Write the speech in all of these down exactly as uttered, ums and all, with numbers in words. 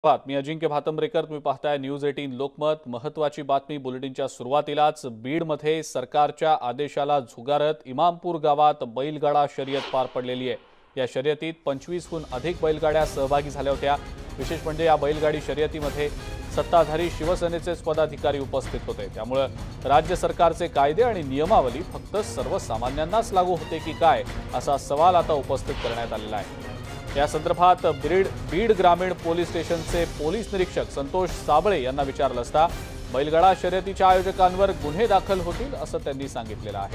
मी अजिंक्य भातंब्रेकर, तुम्ही पाहताय न्यूज अठरा लोकमत। महत्वाची बातमी बुलेटिनच्या सुरुवातीलाच। बीडमध्ये सरकारच्या आदेशाला झुगारत इमामपूर गावात बैलगाडा शर्यत पार पडलेली आहे। या शर्यतीत पंचवीस हून अधिक बैलगाड्या सहभागी झाल्या होत्या। विशेष म्हणजे या बैलगाडी शर्यतीमध्ये सत्ताधारी शिवसेनेचेच पदाधिकारी उपस्थित होते। त्यामुळे राज्य सरकारचे कायदे आणि नियमावली फक्त सर्वसामान्यांनाच लागू होते की काय असा सवाल आता उपस्थित करण्यात आलेला आहे। या संदर्भात बीड बीड ग्रामीण पोलीस स्टेशनचे पोलीस निरीक्षक संतोष साबळे यांना विचारलं असता बैलगाडा शर्यतीच्या आयोजकांवर गुन्हे दाखल होतील असं त्यांनी सांगितलेलं आहे।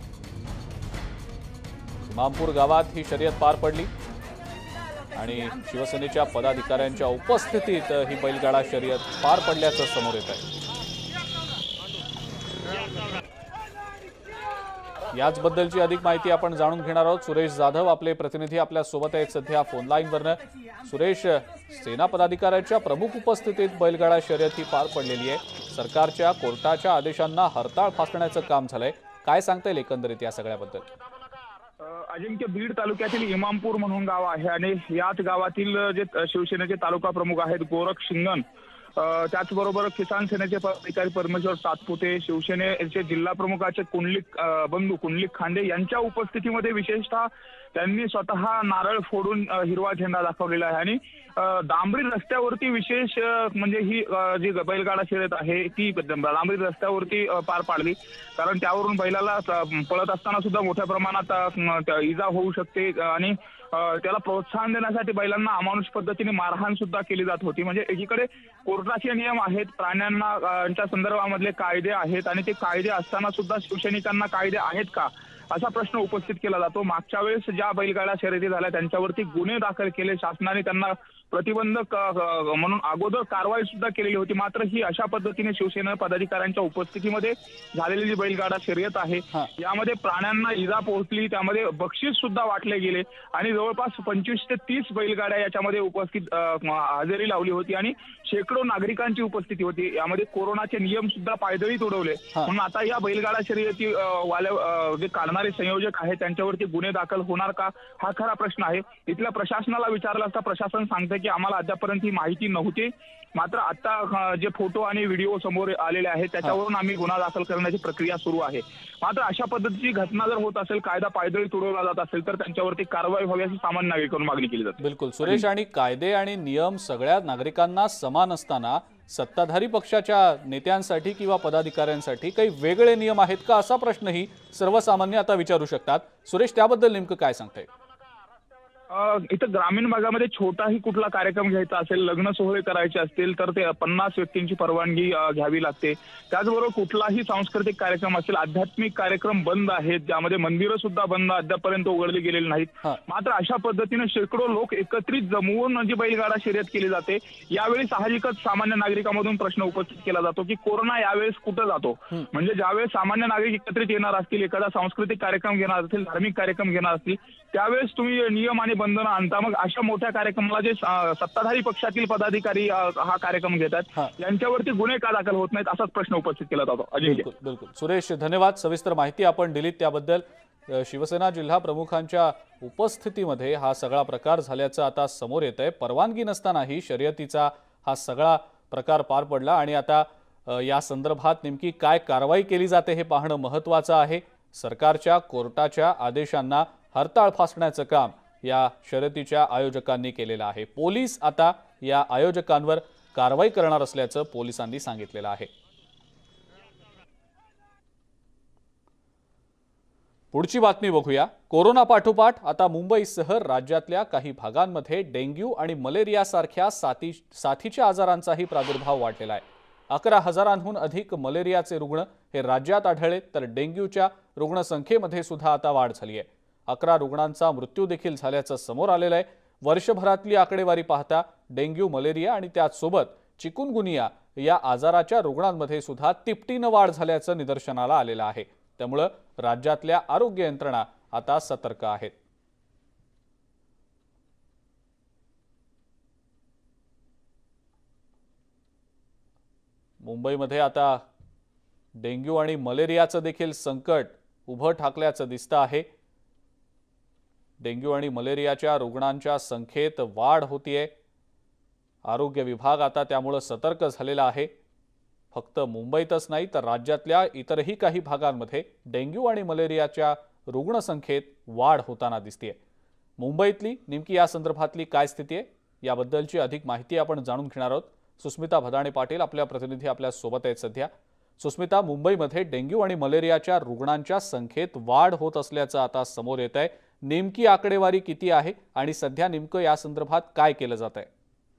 इमामपूर गावात ही शर्यत पार पडली आणि शिवसेनेच्या पदाधिकाऱ्यांच्या उपस्थितीत ही बैलगाडा शर्यत पार पडल्याचं समोर येत आहे। याचबद्दलची अधिक माहिती आपण जाणून घेणार आहोत। सुरेश जाधव आपले प्रतिनिधी आपल्या सोबत आहेत सध्या फोन लाईनवरनं। सुरेश, सेना पदाधिकाऱ्यांच्या प्रमुख उपस्थितीत बैलगाडा शर्यत ही पार पडलेली आहे। सरकारच्या कोर्टाच्या आदेशांना हरताळ फासण्याचं काम झालंय, काय सांगता येईल एकंदरीत या सगळ्याबद्दल? अजिंक्य, बीड तालुक्यातील इमामपूर म्हणून गाव आहे आणि याच गावातील जे शिवसेनेचे तालुका प्रमुख आहेत गोरख शिंगण, त्याचबरोबर किसान सेनेचे पदाधिकारी परमेश्वर सातपुते, शिवसेनेचे जिल्हा प्रमुखाचे कुंडलिक बंधू कुंडलिक खांडे यांच्या उपस्थितीमध्ये विशेषतः त्यांनी स्वतः नारळ फोडून हिरवा झेंडा दाखवलेला आहे आणि डांबरी रस्त्यावरती विशेष म्हणजे ही जी बैलगाडा शर्यत आहे ती डांबरी रस्त्यावरती पार पाडली। कारण त्यावरून बैलाला पळत असताना सुद्धा मोठ्या प्रमाणात इजा होऊ शकते आणि त्याला प्रोत्साहन देण्यासाठी बैलांना अमानुष पद्धतीने मारहाण सुद्धा केली जात होती। म्हणजे एकीकडे कोर्टाचे नियम आहेत, प्राण्यांना यांच्या संदर्भामधले कायदे आहेत आणि ते कायदे असताना सुद्धा शिवसैनिकांना कायदे आहेत का असा प्रश्न उपस्थित केला जातो। मागच्या वेळेस ज्या बैलगाडा शर्यती झाल्या त्यांच्यावरती गुन्हे दाखल केले शासनाने, त्यांना प्रतिबंधक म्हणून अगोदर कारवाई सुद्धा केलेली होती। मात्र ही अशा पद्धतीने शिवसेना पदाधिकाऱ्यांच्या उपस्थितीमध्ये झालेली जी बैलगाडा शर्यत आहे यामध्ये प्राण्यांना इजा पोहोचली, त्यामध्ये बक्षीस सुद्धा वाटले गेले आणि जवळपास पंचवीस ते तीस बैलगाड्या याच्यामध्ये उपस्थित हजेरी लावली होती आणि शेकडो नागरिकांची उपस्थिती होती। यामध्ये कोरोनाचे नियम सुद्धा पायदळीत उडवले। म्हणून आता या बैलगाडा शर्यती वाल्या जे काढणारे संयोजक आहेत त्यांच्यावरती गुन्हे दाखल होणार का हा खरा प्रश्न आहे। इथल्या प्रशासनाला विचारलं असता प्रशासन सांगते की आम्हाला अद्यापर्यंत ही माहिती नव्हती, मात्र आता जे फोटो आणि व्हिडिओ समोर आलेले आहेत त्याच्यावरून आम्ही गुन्हा दाखल करण्याची प्रक्रिया सुरू आहे। मात्र अशा पद्धतीची घटना जर होत असेल, कायदा पायदळी तुडवला जात असेल तर त्यांच्यावरती कारवाई व्हावी अशी सामान्य नागरिकांकडून मागणी केली जाते। बिलकुल सुरेश, आणि कायदे आणि नियम सगळ्या नागरिकांना समान असताना सत्ताधारी पक्षाच्या नेत्यांसाठी किंवा पदाधिकाऱ्यांसाठी काही वेगळे नियम आहेत का असा प्रश्नही सर्वसामान्य आता विचारू शकतात। सुरेश, त्याबद्दल नेमकं काय सांगताय? इथं ग्रामीण भागामध्ये छोटाही कुठला कार्यक्रम घ्यायचा असेल, लग्न सोहळे करायचे असतील तर ते पन्नास व्यक्तींची परवानगी घ्यावी लागते। त्याचबरोबर कुठलाही सांस्कृतिक कार्यक्रम असेल, आध्यात्मिक कार्यक्रम बंद आहेत, ज्यामध्ये मंदिरं सुद्धा बंद अद्यापर्यंत उघडली गेलेली नाहीत। मात्र अशा पद्धतीने शेकडो लोक एकत्रित जमवून जी बैलगाडा शर्यत केली जाते यावेळी साहजिकच सामान्य नागरिकांमधून प्रश्न उपस्थित केला जातो की कोरोना यावेळेस कुठं जातो। म्हणजे ज्यावेळेस सामान्य नागरिक एकत्रित येणार असतील, एखादा सांस्कृतिक कार्यक्रम घेणार असतील, धार्मिक कार्यक्रम घेणार असतील, त्यावेळेस तुम्ही नियम आणि बंधनं आणता, मग अशा मोठ्या कार्यक्रमाला जे सत्ताधारी पक्षातील पदाधिकारी हा कार्यक्रम घेतात यांच्यावरती गुन्हे का दाखल होत नाहीत असाच प्रश्न उपस्थित केला जातो। बिलकुल बिलकुल सुरेश, धन्यवाद। सविस्तर माहिती आपण दिलीत त्याबद्दल। शिवसेना जिल्हा प्रमुखांच्या उपस्थितीमध्ये हा सगळा प्रकार झाल्याचं आता समोर येत आहे। परवानगी नसतानाही शर्यतीचा हा सगळा प्रकार पार पडला आणि आता या संदर्भात नेमकी काय कारवाई केली जाते हे पाहणं महत्त्वाचं आहे। सरकारच्या कोर्टाच्या आदेशांना हरताळ फासण्याचं काम या शर्यतीच्या आयोजकांनी केलेलं आहे। पोलीस आता या आयोजकांवर कारवाई करणार असल्याचं पोलिसांनी सांगितलेलं आहे। पुढची बातमी बघूया। कोरोना पाठोपाठ आता मुंबईसह राज्यातल्या काही भागांमध्ये डेंग्यू आणि मलेरिया सारख्या साथी साथीच्या आजारांचाही प्रादुर्भाव वाढलेला आहे। अकरा हजारांहून अधिक मलेरियाचे रुग्ण हे राज्यात आढळले, तर डेंग्यूच्या रुग्णसंख्येमध्ये सुद्धा आता वाढ झाली आहे। अकरा रुग्णांचा मृत्यू देखील झाल्याचं समोर आलेलं आहे। वर्षभरातली आकडेवारी पाहता डेंग्यू, मलेरिया आणि त्याचसोबत चिकुनगुनिया या आजाराच्या रुग्णांमध्ये सुद्धा तिपटीनं वाढ झाल्याचं निदर्शनाला आलेलं आहे। त्यामुळे राज्यातल्या आरोग्य यंत्रणा आता सतर्क आहेत। मुंबईमध्ये आता डेंग्यू आणि मलेरियाचं देखील संकट उभं ठाकल्याचं दिसतं आहे। डेंग्यू आणि मलेरियाच्या रुग्णांच्या संख्येत वाढ होतीये। आरोग्य विभाग आता त्यामुळे सतर्क झालेला आहे। फक्त मुंबईतच नाही तर राज्यातल्या इतरही काही भागांमध्ये डेंग्यू आणि मलेरियाच्या रुग्णसंख्येत वाढ होताना दिसतेय। मुंबईतली नेमकी या संदर्भातली काय स्थिती आहे याबद्दलची अधिक माहिती आपण जाणून घेणार आहोत। सुस्मिता भदाणे पाटील आपल्या प्रतिनिधी आपल्या सोबत आहेत सध्या। सुस्मिता, मुंबईमध्ये डेंग्यू आणि मलेरियाच्या रुग्णांच्या संख्येत वाढ होत असल्याचं आता समोर येत आहे। नेमकी आकडेवारी किती आहे आणि सध्या नेमकं या संदर्भात काय केलं जात आहे?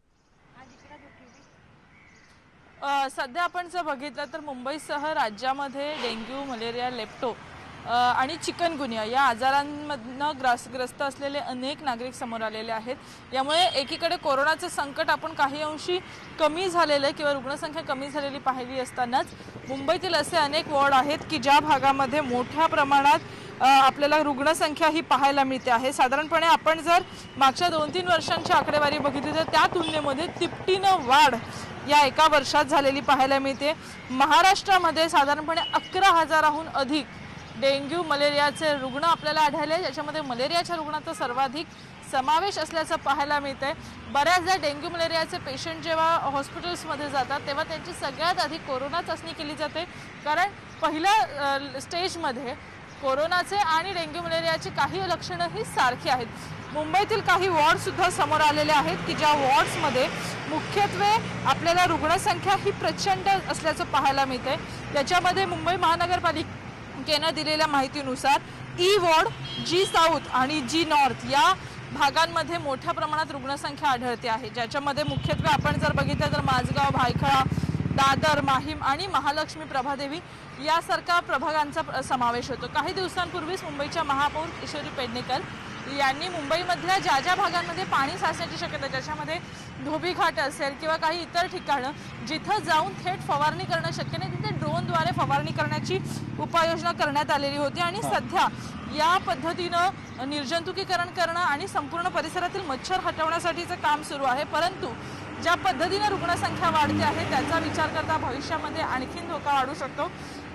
सध्या आपण जर बघितलं तर मुंबईसह राज्यामध्ये डेंग्यू, मलेरिया, लेप्टो आणि चिकनगुनिया या आजारांमधनं ग्रस्त ग्रस्त असलेले अनेक नागरिक समोर आलेले आहेत। यामुळे एकीकडे कोरोनाचं संकट आपण काही अंशी कमी झालेलं किंवा रुग्णसंख्या कमी झालेली पाहिली असतानाच मुंबईतील असे अनेक वॉर्ड आहेत की ज्या भागामध्ये मोठ्या प्रमाणात आपल्याला रुग्णसंख्या ही पाहायला मिळते आहे। साधारणपणे आपण जर मागच्या दोन तीन वर्षांची आकडेवारी बघितली तर त्या तुलनेमध्ये तिपटीनं वाढ या एका वर्षात झालेली पाहायला मिळते। महाराष्ट्रामध्ये साधारणपणे अकरा हजाराहून अधिक डेंग्यू मलेरियाचे रुग्ण आपल्याला आढळले, ज्याच्यामध्ये मलेरियाच्या रुग्णांचा सर्वाधिक समावेश असल्याचं पाहायला मिळतंय। बऱ्याचदा डेंग्यू मलेरियाचे पेशंट जेव्हा हॉस्पिटल्समध्ये जातात तेव्हा त्यांची सगळ्यात आधी कोरोना चाचणी केली जाते, कारण पहिल्या स्टेजमध्ये कोरोनाचे आणि डेंग्यू मलेरियाची काही लक्षणं ही सारखी आहेत। मुंबईतील काही वॉर्ड सुद्धा समोर आलेले आहेत की ज्या वॉर्ड्समध्ये मुख्यत्वे आपल्याला रुग्णसंख्या ही प्रचंड असल्याचं पाहायला मिळते। त्याच्यामध्ये मुंबई महानगरपालिकेनं दिलेल्या माहितीनुसार ई वॉर्ड, जी साऊथ आणि जी नॉर्थ या भागांमध्ये मोठ्या प्रमाणात रुग्णसंख्या आढळते आहे, ज्याच्यामध्ये मुख्यत्वे आपण जर बघितलं तर माझगाव, भायखळा, दादर, माहीम आणि महालक्ष्मी, प्रभादेवी यासारख्या प्रभागांचा समावेश होतो। काही दिवसांपूर्वीच मुंबईच्या महापौर किशोरी पेडणेकर यांनी मुंबईमधल्या ज्या ज्या भागांमध्ये पाणी साचण्याची शक्यता, ज्याच्यामध्ये धोबी घाट असेल किंवा काही इतर ठिकाणं जिथं जाऊन थेट फवारणी करणं शक्य नाही तिथे ड्रोनद्वारे फवारणी करण्याची उपाययोजना करण्यात आलेली होती। आणि सध्या या पद्धतीनं निर्जंतुकीकरण करणं आणि संपूर्ण परिसरातील मच्छर हटवण्यासाठीचं काम सुरू आहे। परंतु ज्या पद्धतीने रुग्णसंख्या वाढते आहे त्याचा विचार करता भविष्यामध्ये आणखीन धोका वाढू शकतो।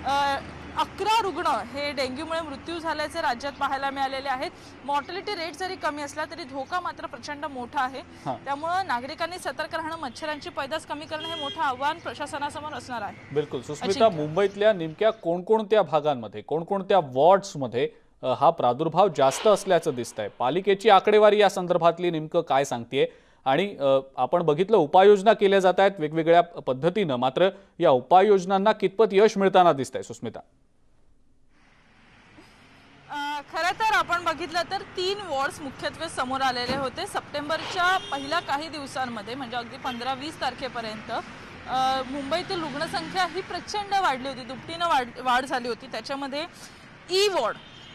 अकरा रुग्ण हे डेंग्यूमुळे मृत्यू झाल्याचे राज्यात पाहायला मिळालेले आहेत। मॉर्टॅलिटी रेट जरी कमी असला तरी धोका मात्र प्रचंड मोठा आहे। त्यामुळे नागरिकांनी सतर्क राहणं, मच्छरांची पैदास कमी करणं हे मोठं आव्हान प्रशासनासमोर असणार आहे। बिलकुल सुस्मिता, मुंबईतल्या नेमक्या कोणकोणत्या भागांमध्ये, कोणकोणत्या वॉर्ड्समध्ये हा प्रादुर्भाव जास्त असल्याचं दिसतंय? पालिकेची आकडेवारी या संदर्भातली नेमकं काय सांगतेय? आणि आपण बघितलं उपाययोजना केल्या जात आहेत वेगवेगळ्या पद्धतीनं, मात्र या उपाययोजनांना कितपत यश मिळताना दिसतंय सुस्मिता? खरं तर आपण बघितलं तर तीन वॉर्ड्स मुख्यत्वे समोर आलेले होते। सप्टेंबरच्या पहिल्या काही दिवसांमध्ये म्हणजे अगदी पंधरा वीस तारखेपर्यंत मुंबईतील रुग्णसंख्या ही प्रचंड वाढली होती, दुपटीनं वाढ वाढ झाली होती। त्याच्यामध्ये ई वॉर्ड,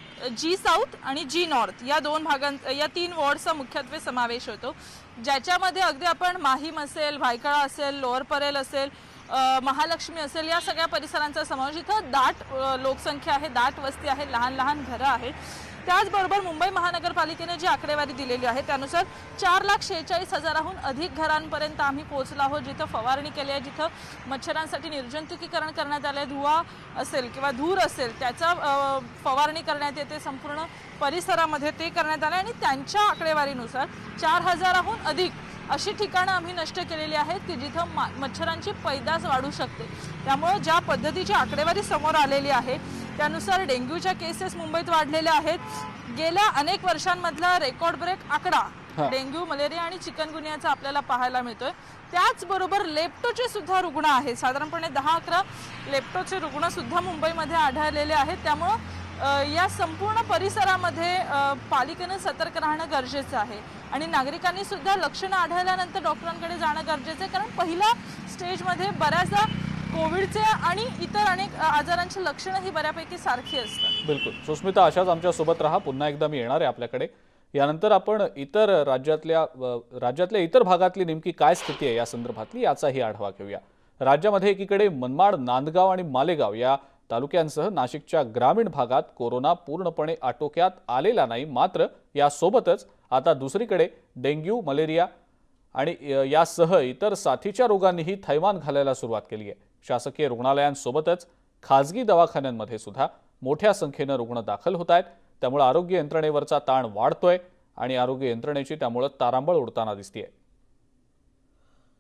जी साऊथ आणि जी नॉर्थ या दोन भागां या तीन वॉर्डचा मुख्यत्वे समावेश होतो, ज्याच्यामध्ये अगदी आपण माहीम असेल, भायखळा असेल, लोअर परेल असेल, महालक्ष्मी असेल या सगळ्या परिसरांचा समावेश। इथं दाट लोकसंख्या आहे, दाट वस्ती आहे, लहान लहान घरं आहेत। त्याचबरोबर मुंबई महानगरपालिकेने जी आकडेवारी दिलेली आहे त्यानुसार चार लाख शेहेचाळीस हजाराहून अधिक घरांपर्यंत आम्ही पोहोचलो आहोत, जिथं फवारणी केली आहे, जिथं मच्छरांसाठी निर्जंतुकीकरण करण्यात आलं आहे, धुवा असेल किंवा धूर असेल त्याचा फवारणी करण्यात येते संपूर्ण परिसरामध्ये, ते करण्यात आलं। आणि त्यांच्या आकडेवारीनुसार चार हजाराहून अधिक अशी ठिकाणं आम्ही नष्ट केलेली आहेत की जिथं मच्छरांची पैदास वाढू शकते। त्यामुळे ज्या पद्धतीची आकडेवारी समोर आलेली आहे त्यानुसार डेंग्यूच्या केसेस मुंबईत वाढलेल्या आहेत। गेल्या अनेक वर्षांमधला रेकॉर्ड ब्रेक आकडा डेंग्यू, मलेरिया आणि चिकनगुनियाचा आपल्याला पाहायला मिळतोय। त्याचबरोबर लेप्टोचे सुद्धा रुग्ण आहेत, साधारणपणे दहा अकरा लेप्टोचे रुग्ण सुद्धा मुंबईमध्ये आढळलेले आहेत। त्यामुळे या संपूर्ण परिसरामध्ये पालिकेने सतर्क राहणं गरजेचं आहे आणि नागरिकांनी सुद्धा लक्षणं आढळल्यानंतर डॉक्टरांकडे जाणं गरजेचं आहे, कारण पहिल्या स्टेजमध्ये बऱ्याचदा कोविडचे आणि इतर अनेक आजारांची लक्षणं ही बऱ्यापैकी सारखी असतात। बिलकुल सुस्मिता, अशाच आमच्या सोबत राहा, पुन्हा एकदा मी येणार आहे आपल्याकडे। यानंतर आपण इतर राज्यातल्या राज्यातल्या इतर भागातली नेमकी काय स्थिती आहे या संदर्भातली याचाही आढावा घेऊया। राज्यामध्ये एकीकडे मनमाड, नांदगाव आणि मालेगाव या तालुक्यांसह नाशिकच्या ग्रामीण भागात कोरोना पूर्णपणे आटोक्यात आलेला नाही, मात्र यासोबतच आता दुसरीकडे डेंग्यू, मलेरिया आणि यासह इतर साथीच्या रोगांनीही थैमान घालायला सुरुवात केली आहे। शासकीय रुग्णालयांसोबतच खाजगी दवाखान्यांमध्ये सुद्धा मोठ्या संख्येने रुग्ण दाखल होत आहेत। त्यामुळे आरोग्य यंत्रणेवरचा ताण वाढतोय आणि आरोग्य यंत्रणेची त्यामुळे तारांबळ उडताना दिसतेय।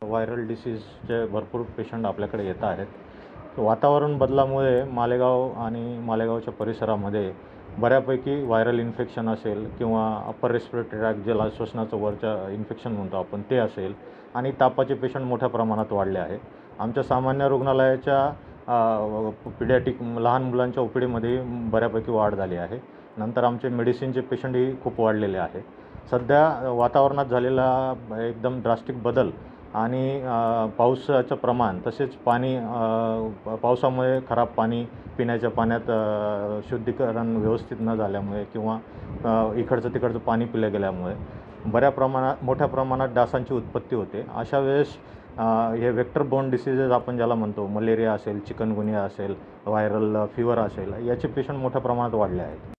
व्हायरल डिसीजचे भरपूर पेशंट आपल्याकडे येत आहेत। वातावरण बदलामुळे मालेगाव आणि मालेगावच्या परिसरामध्ये बऱ्यापैकी व्हायरल इन्फेक्शन असेल किंवा अप्पर रेस्पिरेटरी ट्रॅक्ट ज्याला श्वसनाचं वरच्या इन्फेक्शन म्हणतो आपण ते असेल आणि तापाचे पेशंट मोठ्या प्रमाणात वाढले आहे। आमच्या सामान्य रुग्णालयाच्या पिडियाट्रिक लहान मुलांच्या ओपीडीमध्ये बऱ्यापैकी वाढ झाली आहे। नंतर आमचे मेडिसिनचे पेशंटही खूप वाढलेले आहे। सध्या वातावरणात झालेला एकदम ड्रास्टिक बदल आणि पावसाचं प्रमाण तसेच पाणी पावसामुळे खराब पाणी पिण्याच्या पाण्यात शुद्धीकरण व्यवस्थित न झाल्यामुळे किंवा इकडचं तिकडचं पाणी पिलं गेल्यामुळे बऱ्या प्रमाणात मोठ्या प्रमाणात डासांची उत्पत्ती होते। अशा वेळेस हे वेक्टर बोर्न डिसीजेस आपण ज्याला म्हणतो मलेरिया असेल, चिकनगुनिया असेल, व्हायरल फीवर असेल याचे पेशंट मोठ्या प्रमाणात वाढले आहेत।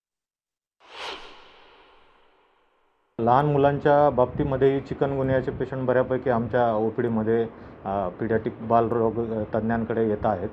लहान मुलांच्या बाबतीमध्ये चिकनगुनियाचे पेशंट बऱ्यापैकी आमच्या ओपीडीमध्ये पिडियाट्रिक बालरोग तज्ज्ञांकडे येत आहेत।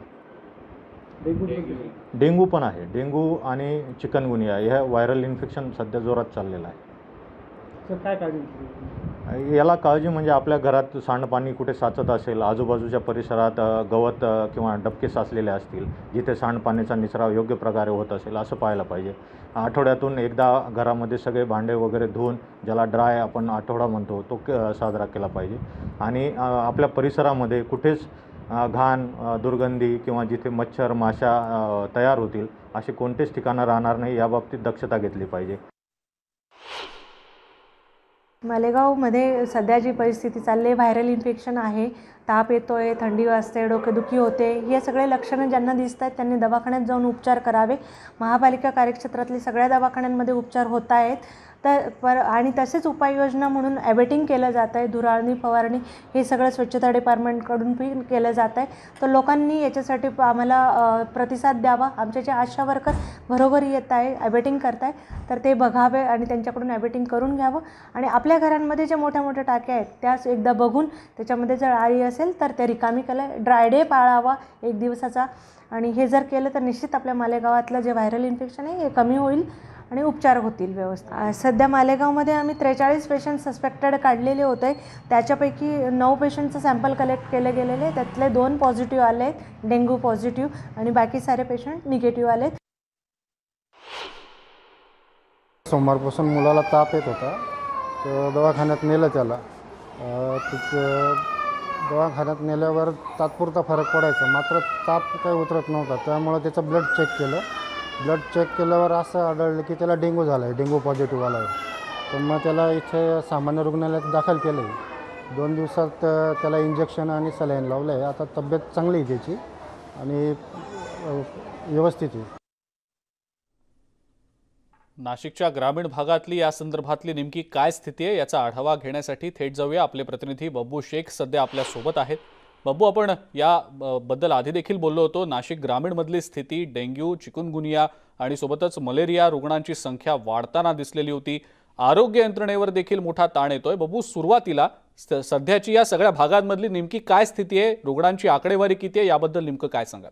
डेंग्यू पण आहे। डेंग्यू आणि चिकनगुनिया ह्या व्हायरल इन्फेक्शन सध्या जोरात चाललेलं आहे। काय काळजी याला काळजी म्हणजे आपल्या घरात सांडपाणी कुठे साचत असेल, आजूबाजूच्या परिसरात गवत किंवा डबके साचलेले असतील, जिथे सांडपाण्याचा निचरा योग्य प्रकारे होत असेल असं पाहायला पाहिजे। आठवड्यातून एकदा घरामध्ये सगळे भांडे वगैरे धुवून ज्याला ड्राय आपण आठवडा म्हणतो तो साजरा केला पाहिजे। आणि आपल्या परिसरामध्ये कुठेच घाण, दुर्गंधी किंवा जिथे मच्छर माशा तयार होतील असे कोणतेच ठिकाणं राहणार नाही याबाबतीत दक्षता घेतली पाहिजे। मालेगावमध्ये सध्या जी परिस्थिती चालली आहे, व्हायरल इन्फेक्शन आहे, ताप येतोय, थंडी वाजते, डोकेदुखी होते, हे सगळे लक्षणं ज्यांना दिसत आहेत त्यांनी दवाखान्यात जाऊन उपचार करावे। महापालिका कार्यक्षेत्रातली सगळ्या दवाखान्यांमध्ये उपचार होत आहेत। तर पर आणि तसेच उपाययोजना म्हणून ॲबेटिंग केलं जात आहे, धुराळणी फवारणी हे सगळं स्वच्छता डिपार्टमेंटकडून पण केलं जात आहे। तर लोकांनी याच्यासाठी आम्हाला प्रतिसाद द्यावा। आमचे जे आशा वर्कर घरोघरी येत आहे, ॲबेटिंग करत आहे, तर ते बघावे आणि त्यांच्याकडून ॲबेटिंग करून घ्यावं। आणि आपल्या घरांमध्ये जे मोठ्या मोठ्या टाक्या आहेत त्यास एकदा बघून त्याच्यामध्ये जर आळी असेल तर ते रिकामी केलं, ड्राय डे पाळावा एक दिवसाचा। आणि हे जर केलं तर निश्चित आपल्या मालेगावातलं जे व्हायरल इन्फेक्शन आहे हे कमी होईल आणि उपचार होतील व्यवस्थित। सध्या मालेगावमध्ये आम्ही त्रेचाळीस पेशंट सस्पेक्टेड काढलेले होते, त्याच्यापैकी नऊ पेशंटचं सॅम्पल कलेक्ट केले गेलेले, त्यातले दोन पॉझिटिव्ह आले आहेत, डेंग्यू पॉझिटिव्ह, आणि बाकी सारे पेशंट निगेटिव्ह आले। सोमवारपासून मुलाला ताप येत होता, तर दवाखान्यात नेलं त्याला। तिथं दवाखान्यात नेल्यावर तात्पुरता फरक पडायचा, मात्र ताप काही उतरत नव्हता। त्यामुळे त्याचं ब्लड चेक केलं, ब्लड चेक केल्यावर असं आढळलं की त्याला डेंग्यू झाला आहे, डेंग्यू पॉझिटिव्ह आला आहे। तर मग त्याला इथे सामान्य रुग्णालयात दाखल केलं आहे। दोन दिवसात त्याला इंजेक्शन आणि सलाईन लावलं आहे। आता तब्येत चांगली आहे त्याची आणि व्यवस्थित आहे। नाशिकच्या ग्रामीण भागातली या संदर्भातली नेमकी काय स्थिती आहे याचा आढावा घेण्यासाठी थेट जाऊया। आपले प्रतिनिधी बब्बू शेख सध्या आपल्या सोबत आहेत। बब्बू, आपण या बद्दल आधी देखील बोललो होतो। नाशिक ग्रामीणमधली स्थिती, डेंग्यू, चिकुनगुनिया आणि सोबतच मलेरिया रुग्णांची संख्या वाढताना दिसलेली होती। आरोग्य यंत्रणेवर देखील मोठा ताण येतोय। बब्बू, सुरुवातीला सध्याची या सगळ्या भागांमधली नेमकी काय स्थिती आहे, रुग्णांची आकडेवारी किती आहे, याबद्दल नेमकं काय सांगाल?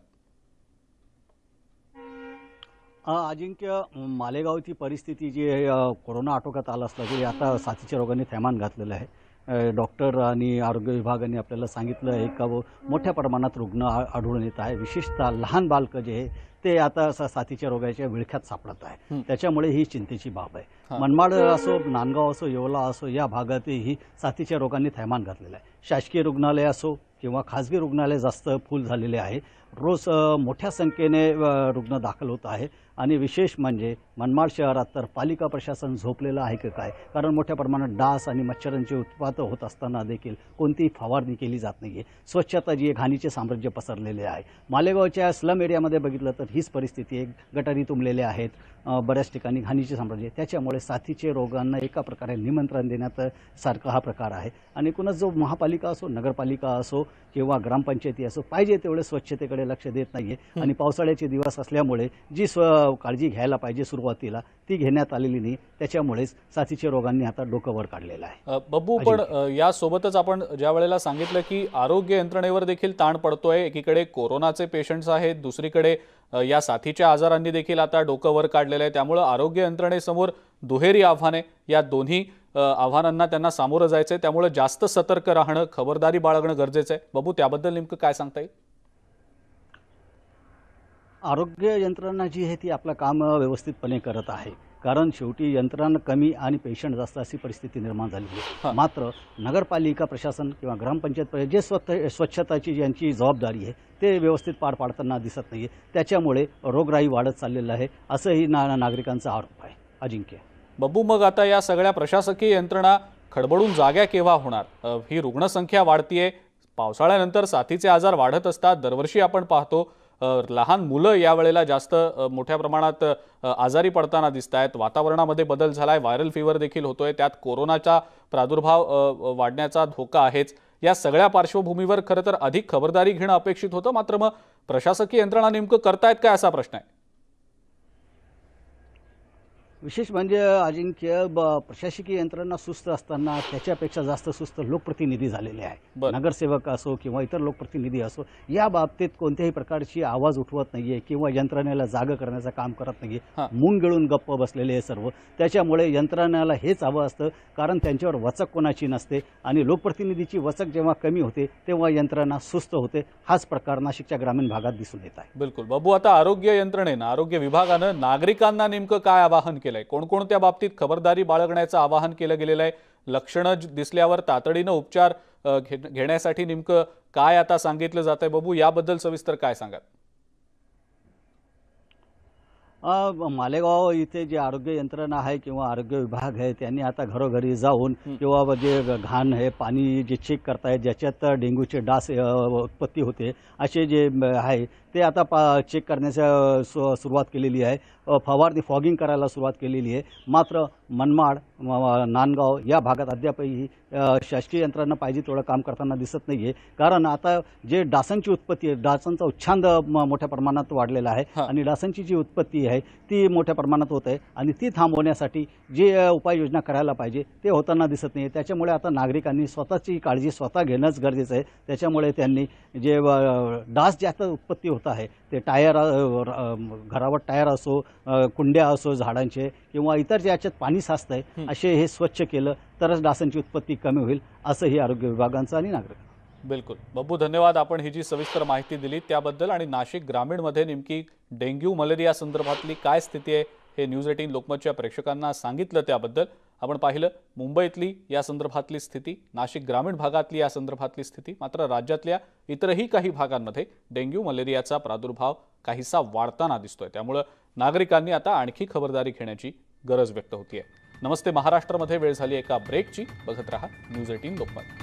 अजिंक्य, मालेगावची परिस्थिती जी कोरोना आटोक्यात आला असला तरी आता साथीच्या रोगांनी थैमान घातलेलं आहे। डॉक्टर आणि आरोग्य विभागाने आपल्याला सांगितलं आहे का मोठ्या प्रमाणात रुग्ण आढळून येत आहे। विशेषतः लहान बालकं जे आहे ते आता साथीच्या रोगाच्या विळख्यात सापडत आहे, त्याच्यामुळे ही चिंतेची बाब आहे। मनमाड असो, नांदगाव असो, येवला असो, या भागातही साथीच्या रोगांनी थैमान घातलेलं आहे। शासकीय रुग्णालय असो किंवा खाजगी रुग्णालय जास्त फुल झालेले आहे। रोज मोठ्या संख्येने रुग्ण दाखल होत आहे आणि विशेष म्हणजे मनमाड शहरात तर पालिका प्रशासन झोपलेलं आहे की काय, कारण मोठ्या प्रमाणात डास आणि मच्छरांचे उत्पात होत असताना देखील कोणतीही फवारणी केली जात नाही आहे। स्वच्छता जी आहे, घाणीचे साम्राज्य पसरलेले आहे। मालेगावच्या स्लम एरियामध्ये बघितलं तर हीच परिस्थिती आहे, गटारी तुंबलेले आहेत, बऱ्याच ठिकाणी घाणीचे साम्राज्य, त्याच्यामुळे साथीचे रोगांना एका प्रकारे निमंत्रण देण्यात सारखा हा प्रकार आहे। आणि कुणाच जो महापालिका असो, नगरपालिका असो किंवा ग्रामपंचायती असो पाहिजे तेवढे स्वच्छतेकडे लक्ष देत नाहीये आणि पावसाळ्याचे दिवस असल्यामुळे जी स्व काळजी घ्यायला पाहिजे सुरुवातीला ती घेण्यात आलेली नाही, त्याच्यामुळेच साथीच्या रोगांनी आता डोकं वर काढलेलं आहे। बब्बू, पण यासोबतच आपण ज्या वेळेला सांगितलं की आरोग्य यंत्रणेवर देखील ताण पडतोय, एकीकडे कोरोनाचे पेशंट्स आहेत, दुसरीकडे या साथीच्या आजारांनी देखील आता डोकं वर काढलेलं आहे, त्यामुळे आरोग्य यंत्रणेसमोर दुहेरी आव्हाने, या दोन्ही अ, आव्हानांना त्यांना सामोरं जायचं आहे, त्यामुळे जास्त सतर्क राहणं, खबरदारी बाळगणं गरजेचं आहे. बाबू, त्याबद्दल नेमकं काय सांगता येईल? आरोग्य यंत्रणा जी आहे ती आपलं काम व्यवस्थितपणे करत आहे, कारण शेवटी यंत्रणा कमी आणि पेशंट जास्त अशी परिस्थिती निर्माण झालेली आहे. मात्र नगरपालिका प्रशासन किंवा ग्रामपंचायत जे स्वच्छ स्वच्छताची ज्यांची जबाबदारी आहे ते व्यवस्थित पार पाडताना दिसत नाही आहे. त्याच्यामुळे रोगराई वाढत चाललेलं आहे, असंही ना नागरिकांचा आरोप आहे. अजिंक्य. बब्बू, मग आता या सगळ्या प्रशासकीय यंत्रणा खडबडून जाग्या केव्हा होणार? अ, ही रुग्णसंख्या वाढतीये, पावसाळ्यानंतर साथीचे आजार वाढत असतात. दरवर्षी आपण पाहतो अ, लहान मुलं यावेळेला जास्त अ, मोठ्या प्रमाणात अ, आजारी पडताना दिसत आहेत. वातावरणामध्ये बदल झालाय, व्हायरल फीवर देखील होतोय, त्यात कोरोनाचा प्रादुर्भाव अ, वाढण्याचा धोका आहेच. या सगळ्या पार्श्वभूमीवर खरं तर अधिक खबरदारी घेणं अपेक्षित होतं. मात्र मग प्रशासकीय यंत्रणा नेमकं करतायत काय, असा प्रश्न आहे. विशेष म्हणजे अजिंक्य, ब प्रशासकीय यंत्रणा सुस्त असताना त्याच्यापेक्षा जास्त सुस्त लोकप्रतिनिधी झालेले आहे. बरं. नगरसेवक असो किंवा इतर लोकप्रतिनिधी असो, या बाबतीत कोणत्याही प्रकारची आवाज उठवत नाहीये किंवा यंत्रणेला जाग करण्याचं काम करत नाहीये. हां. मूग गिळून गप्प बसलेले आहे सर्व. त्याच्यामुळे यंत्रणेला हेच हवं असतं, कारण त्यांच्यावर वचक कोणाची नसते आणि लोकप्रतिनिधीची वचक जेव्हा कमी होते तेव्हा यंत्रणा सुस्त होते. हाच प्रकार नाशिकच्या ग्रामीण भागात दिसून येत आहे. बिलकुल. बाबू, आता आरोग्य यंत्रणेनं, आरोग्य विभागानं नागरिकांना नेमकं काय आवाहन केलंय? कोणकोणत्या बाबतीत खबरदारी बाळगण्याचं आवाहन केलं गेलेलं आहे? लक्षणं ज- दिसल्यावर तातडीनं उपचार अ, घे घेण्यासाठी नेमकं काय आता सांगितलं जात आहे? बाबू, याबद्दल सविस्तर काय सांगाल? अ, मालेगाव इथे जे आरोग्य यंत्रणा आहे किंवा आरोग्य विभाग आहे त्यांनी आता घरोघरी जाऊन किंवा जे ग- घाण आहे, पाणी जे चेक करतायत, ज्याच्यात डेंग्यूचे डास अ, उत्पत्ती होते, असे जे म, आहे ते आता पा चेक करण्याच्या सु सुरुवात केलेली आहे. अ, फवारणी फॉगिंग करायला सुरुवात केलेली आहे. मात्र मनमाड, म- नांदगाव या भागात अद्यापही अ, शासकीय यंत्रणा पाहिजे तेवढं काम करताना दिसत नाही आहे. कारण आता जे डासांची उत्पत्ती आहे, डासांचा उच्छांद म- मोठ्या प्रमाणात वाढलेला आहे हां. आणि डासांची जी उत्पत्ती आहे ती मोठ्या प्रमाणात होत आहे आणि ती थांबवण्यासाठी जे अ, उपाययोजना करायला पाहिजे ते होताना दिसत नाही. त्याच्यामुळे आता नागरिकांनी स्वतःची काळजी स्वतः घेणंच गरजेचं आहे. त्याच्यामुळे त्यांनी जे अ, डास जास्त उत्पत्ती होत आहे ते टायर, अ, अ, घरावर टायर असो, अ, कुंड्या असो झाडांचे किंवा इतर जे याच्यात पाणी साचत आहे असे हे स्वच्छ केलं तरच डासांची उत्पत्ती कमी होईल, असंही आरोग्य विभागांचं आणि नागरिक. बिलकुल. बब्बू, धन्यवाद आपण ही जी सविस्तर माहिती दिली त्याबद्दल. आणि नाशिक ग्रामीणमध्ये नेमकी डेंग्यू मलेरिया संदर्भातली काय स्थिती आहे हे न्यूज एटीन लोकमतच्या प्रेक्षकांना सांगितलं त्याबद्दल. आपण पाहिलं मुंबईतली या संदर्भातली स्थिती, नाशिक ग्रामीण भागातली या संदर्भातली स्थिती. मात्र राज्यातल्या इतरही काही भागांमध्ये डेंग्यू मलेरियाचा प्रादुर्भाव काहीसा वाढताना दिसतोय. त्यामुळं नागरिकांनी आता आणखी खबरदारी घेण्याची गरज व्यक्त होतीये. नमस्ते महाराष्ट्रामध्ये वेळ झाली एका ब्रेकची. बघत रहा न्यूज एटीन लोकमत.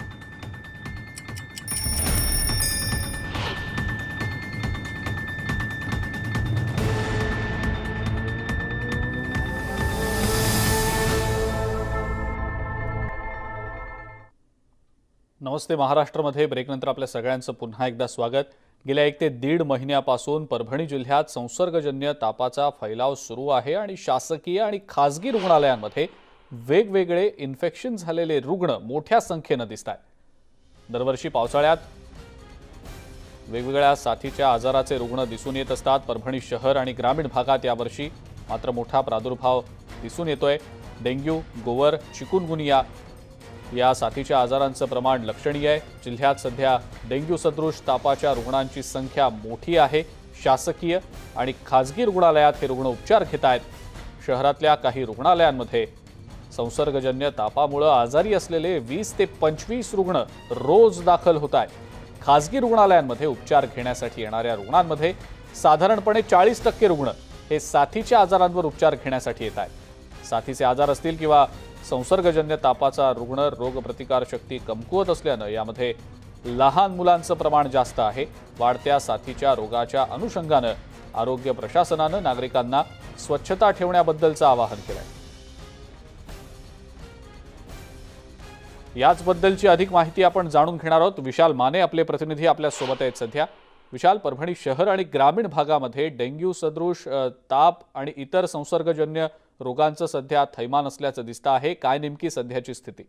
नमस्ते महाराष्ट्रामध्ये ब्रेकनंतर आपल्या सगळ्यांचं पुन्हा एकदा स्वागत. गेल्या एक ते दीड महिन्यापासून परभणी जिल्ह्यात संसर्गजन्य तापाचा फैलाव सुरू आहे आणि शासकीय आणि खासगी रुग्णालयांमध्ये वेगवेगळे इन्फेक्शन झालेले रुग्ण मोठ्या संख्येनं दिसत आहेत. दरवर्षी पावसाळ्यात वेगवेगळ्या साथीच्या आजाराचे रुग्ण दिसून येत असतात. परभणी शहर आणि ग्रामीण भागात यावर्षी मात्र मोठा प्रादुर्भाव दिसून येतोय. डेंग्यू, गोवर, चिकुनगुनिया या साथीच्या आजारांचं प्रमाण लक्षणीय आहे. जिल्ह्यात सध्या डेंग्यू सदृश तापाच्या रुग्णांची संख्या मोठी आहे. शासकीय आणि खासगी रुग्णालयात हे रुग्ण उपचार घेत आहेत. शहरातल्या काही रुग्णालयांमध्ये संसर्गजन्य तापामुळे आजारी असलेले वीस ते पंचवीस रुग्ण रोज दाखल होत आहेत. खासगी रुग्णालयांमध्ये उपचार घेण्यासाठी येणाऱ्या रुग्णांमध्ये साधारणपणे चाळीस टक्के रुग्ण हे साथीच्या आजारांवर उपचार घेण्यासाठी येत आहेत. साथीचे आजार असतील किंवा संसर्गजन्य तापाचा रुग्ण रोगप्रतिकार शक्ती कमकुवत असल्यानं यामध्ये लहान मुलांचं प्रमाण जास्त आहे. वाढत्या साथीच्या रोगाच्या अनुषंगानं आरोग्य प्रशासनानं नागरिकांना स्वच्छता ठेवण्याबद्दलचं आवाहन केलंय. याचबद्दलची अधिक माहिती आपण जाणून घेणार आहोत. विशाल माने आपले प्रतिनिधी आपल्या सोबत आहेत सध्या. विशाल, परभणी शहर आणि ग्रामीण भागामध्ये डेंग्यू सदृश अ, ताप आणि इतर संसर्गजन्य रोगांचं सध्या थैमान असल्याचं दिसतं आहे. काय नेमकी सध्याची स्थिती?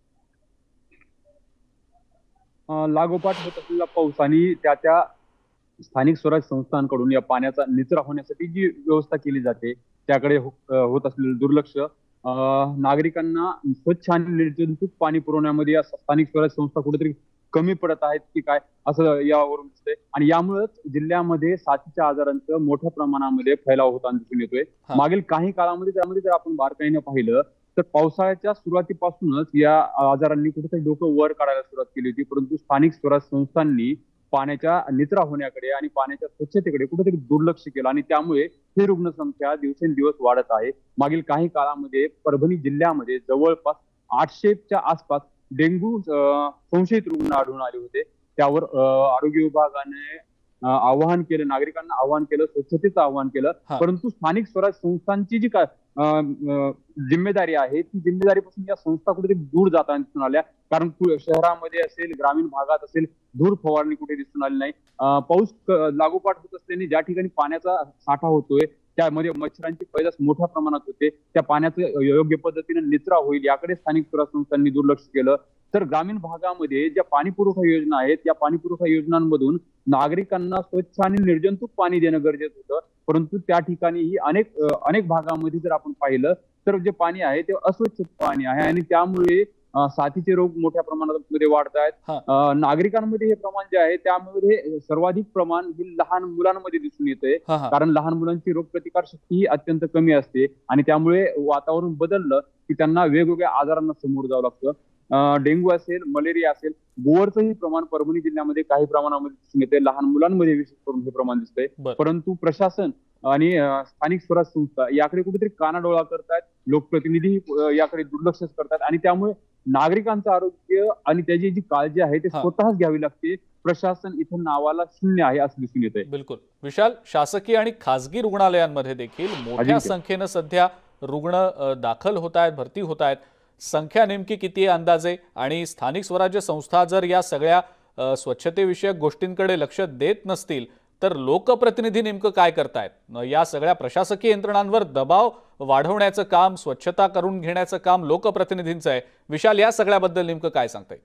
अ, लागोपाठ होत असलेला पाऊस आणि त्या त्या स्थानिक स्वराज्य संस्थांकडून या पाण्याचा निचरा होण्यासाठी जी व्यवस्था केली जाते त्याकडे होत असलेलं दुर्लक्ष, नागरिकांना स्वच्छ आणि निर्जंतुक पाणी पुरवण्यामध्ये या स्थानिक स्वराज्य संस्था कुठेतरी कमी पडत आहेत की काय असं यावरून दिसतंय. आणि यामुळेच जिल्ह्यामध्ये साथीच्या आजारांचं मोठ्या प्रमाणामध्ये फैलाव होताना दिसून येतोय. मागील काही काळामध्ये त्यामध्ये जर आपण बारकाईने पाहिलं तर पावसाळ्याच्या सुरुवातीपासूनच या आजारांनी कुठेतरी डोकं वर काढायला सुरुवात केली होती, परंतु स्थानिक स्वराज्य संस्थांनी पाण्याच्या निचरा होण्याकडे आणि पाण्याच्या स्वच्छतेकडे कुठेतरी दुर्लक्ष केलं आणि त्यामुळे ही रुग्णसंख्या दिवसेंदिवस वाढत आहे. मागील काही काळामध्ये परभणी जिल्ह्यामध्ये जवळपास आठशेच्या आसपास डेंग्यू संशयित रुग्ण आढळून आले होते. त्यावर आरोग्य विभागाने आवाहन केलं, नागरिकांना आवाहन केलं, स्वच्छतेचं आवाहन केलं, परंतु स्थानिक स्वराज्य संस्थांची जी काय जिम्मेदारी आहे ती जिम्मेदारीपासून या संस्था कुठेतरी दूर जाताना दिसून आल्या. कारण शहरामध्ये असेल, ग्रामीण भागात असेल, धूर फवारणी कुठे दिसून आली नाही. पाऊस लागोपाठ होत असल्याने ज्या ठिकाणी पाण्याचा साठा होतोय त्यामध्ये मच्छरांची पैदास मोठ्या प्रमाणात होते, त्या पाण्याचं योग्य पद्धतीने निचरा होईल याकडे स्थानिक स्वराज्य संस्थांनी दुर्लक्ष केलं. तर ग्रामीण भागामध्ये ज्या पाणी पुरवठा योजना आहेत त्या पाणी पुरवठा योजनांमधून नागरिकांना स्वच्छ आणि निर्जंतुक पाणी देणं गरजेचं होतं, परंतु त्या ठिकाणीही अनेक अनेक भागामध्ये जर आपण पाहिलं तर जे पाणी आहे ते अस्वच्छ पाणी आहे आणि त्यामुळे साथीचे रोग मोठ्या प्रमाणामध्ये वाढत आहेत. नागरिकांमध्ये हे प्रमाण जे आहे त्यामध्ये सर्वाधिक प्रमाण हे लहान मुलांमध्ये दिसून येते, कारण लहान मुलांची रोगप्रतिकार शक्ती ही अत्यंत कमी असते आणि त्यामुळे वातावरण बदललं की त्यांना वेगवेगळ्या आजारांना समोर जावं लागतं. डेंग्यू असेल, मलेरिया असेल, गोवरचंही प्रमाण परभणी जिल्ह्यामध्ये काही प्रमाणामध्ये दिसून येते, लहान मुलांमध्ये विशेष करून हे प्रमाण दिसतंय. परंतु प्रशासन आणि स्थानिक स्वराज्य संस्था याकडे कुठेतरी कानाडोळा करतायत, लोकप्रतिनिधी याकडे दुर्लक्ष करतात आणि त्यामुळे नागरिकांचं आरोग्य आणि त्याची जी काळजी आहे ते स्वतःच घ्यावी लागते. प्रशासन इथं नावाला शून्य आहे असं दिसून येतंय. बिलकुल विशाल, शासकीय आणि खासगी रुग्णालयांमध्ये देखील मोठ्या संख्येनं सध्या रुग्ण दाखल होत आहेत, भरती होत आहेत. संख्या नेमकी किती आहे अंदाजे? आणि स्थानिक स्वराज्य संस्था जर या सगळ्या स्वच्छतेविषयक गोष्टींकडे लक्ष देत नसतील तर लोकप्रतिनिधी नेमकं काय करतायत? या सगळ्या प्रशासकीय यंत्रणांवर दबाव वाढवण्याचं काम, स्वच्छता करून घेण्याचं काम लोकप्रतिनिधींचं आहे. विशाल, या सगळ्याबद्दल नेमकं काय सांगताय?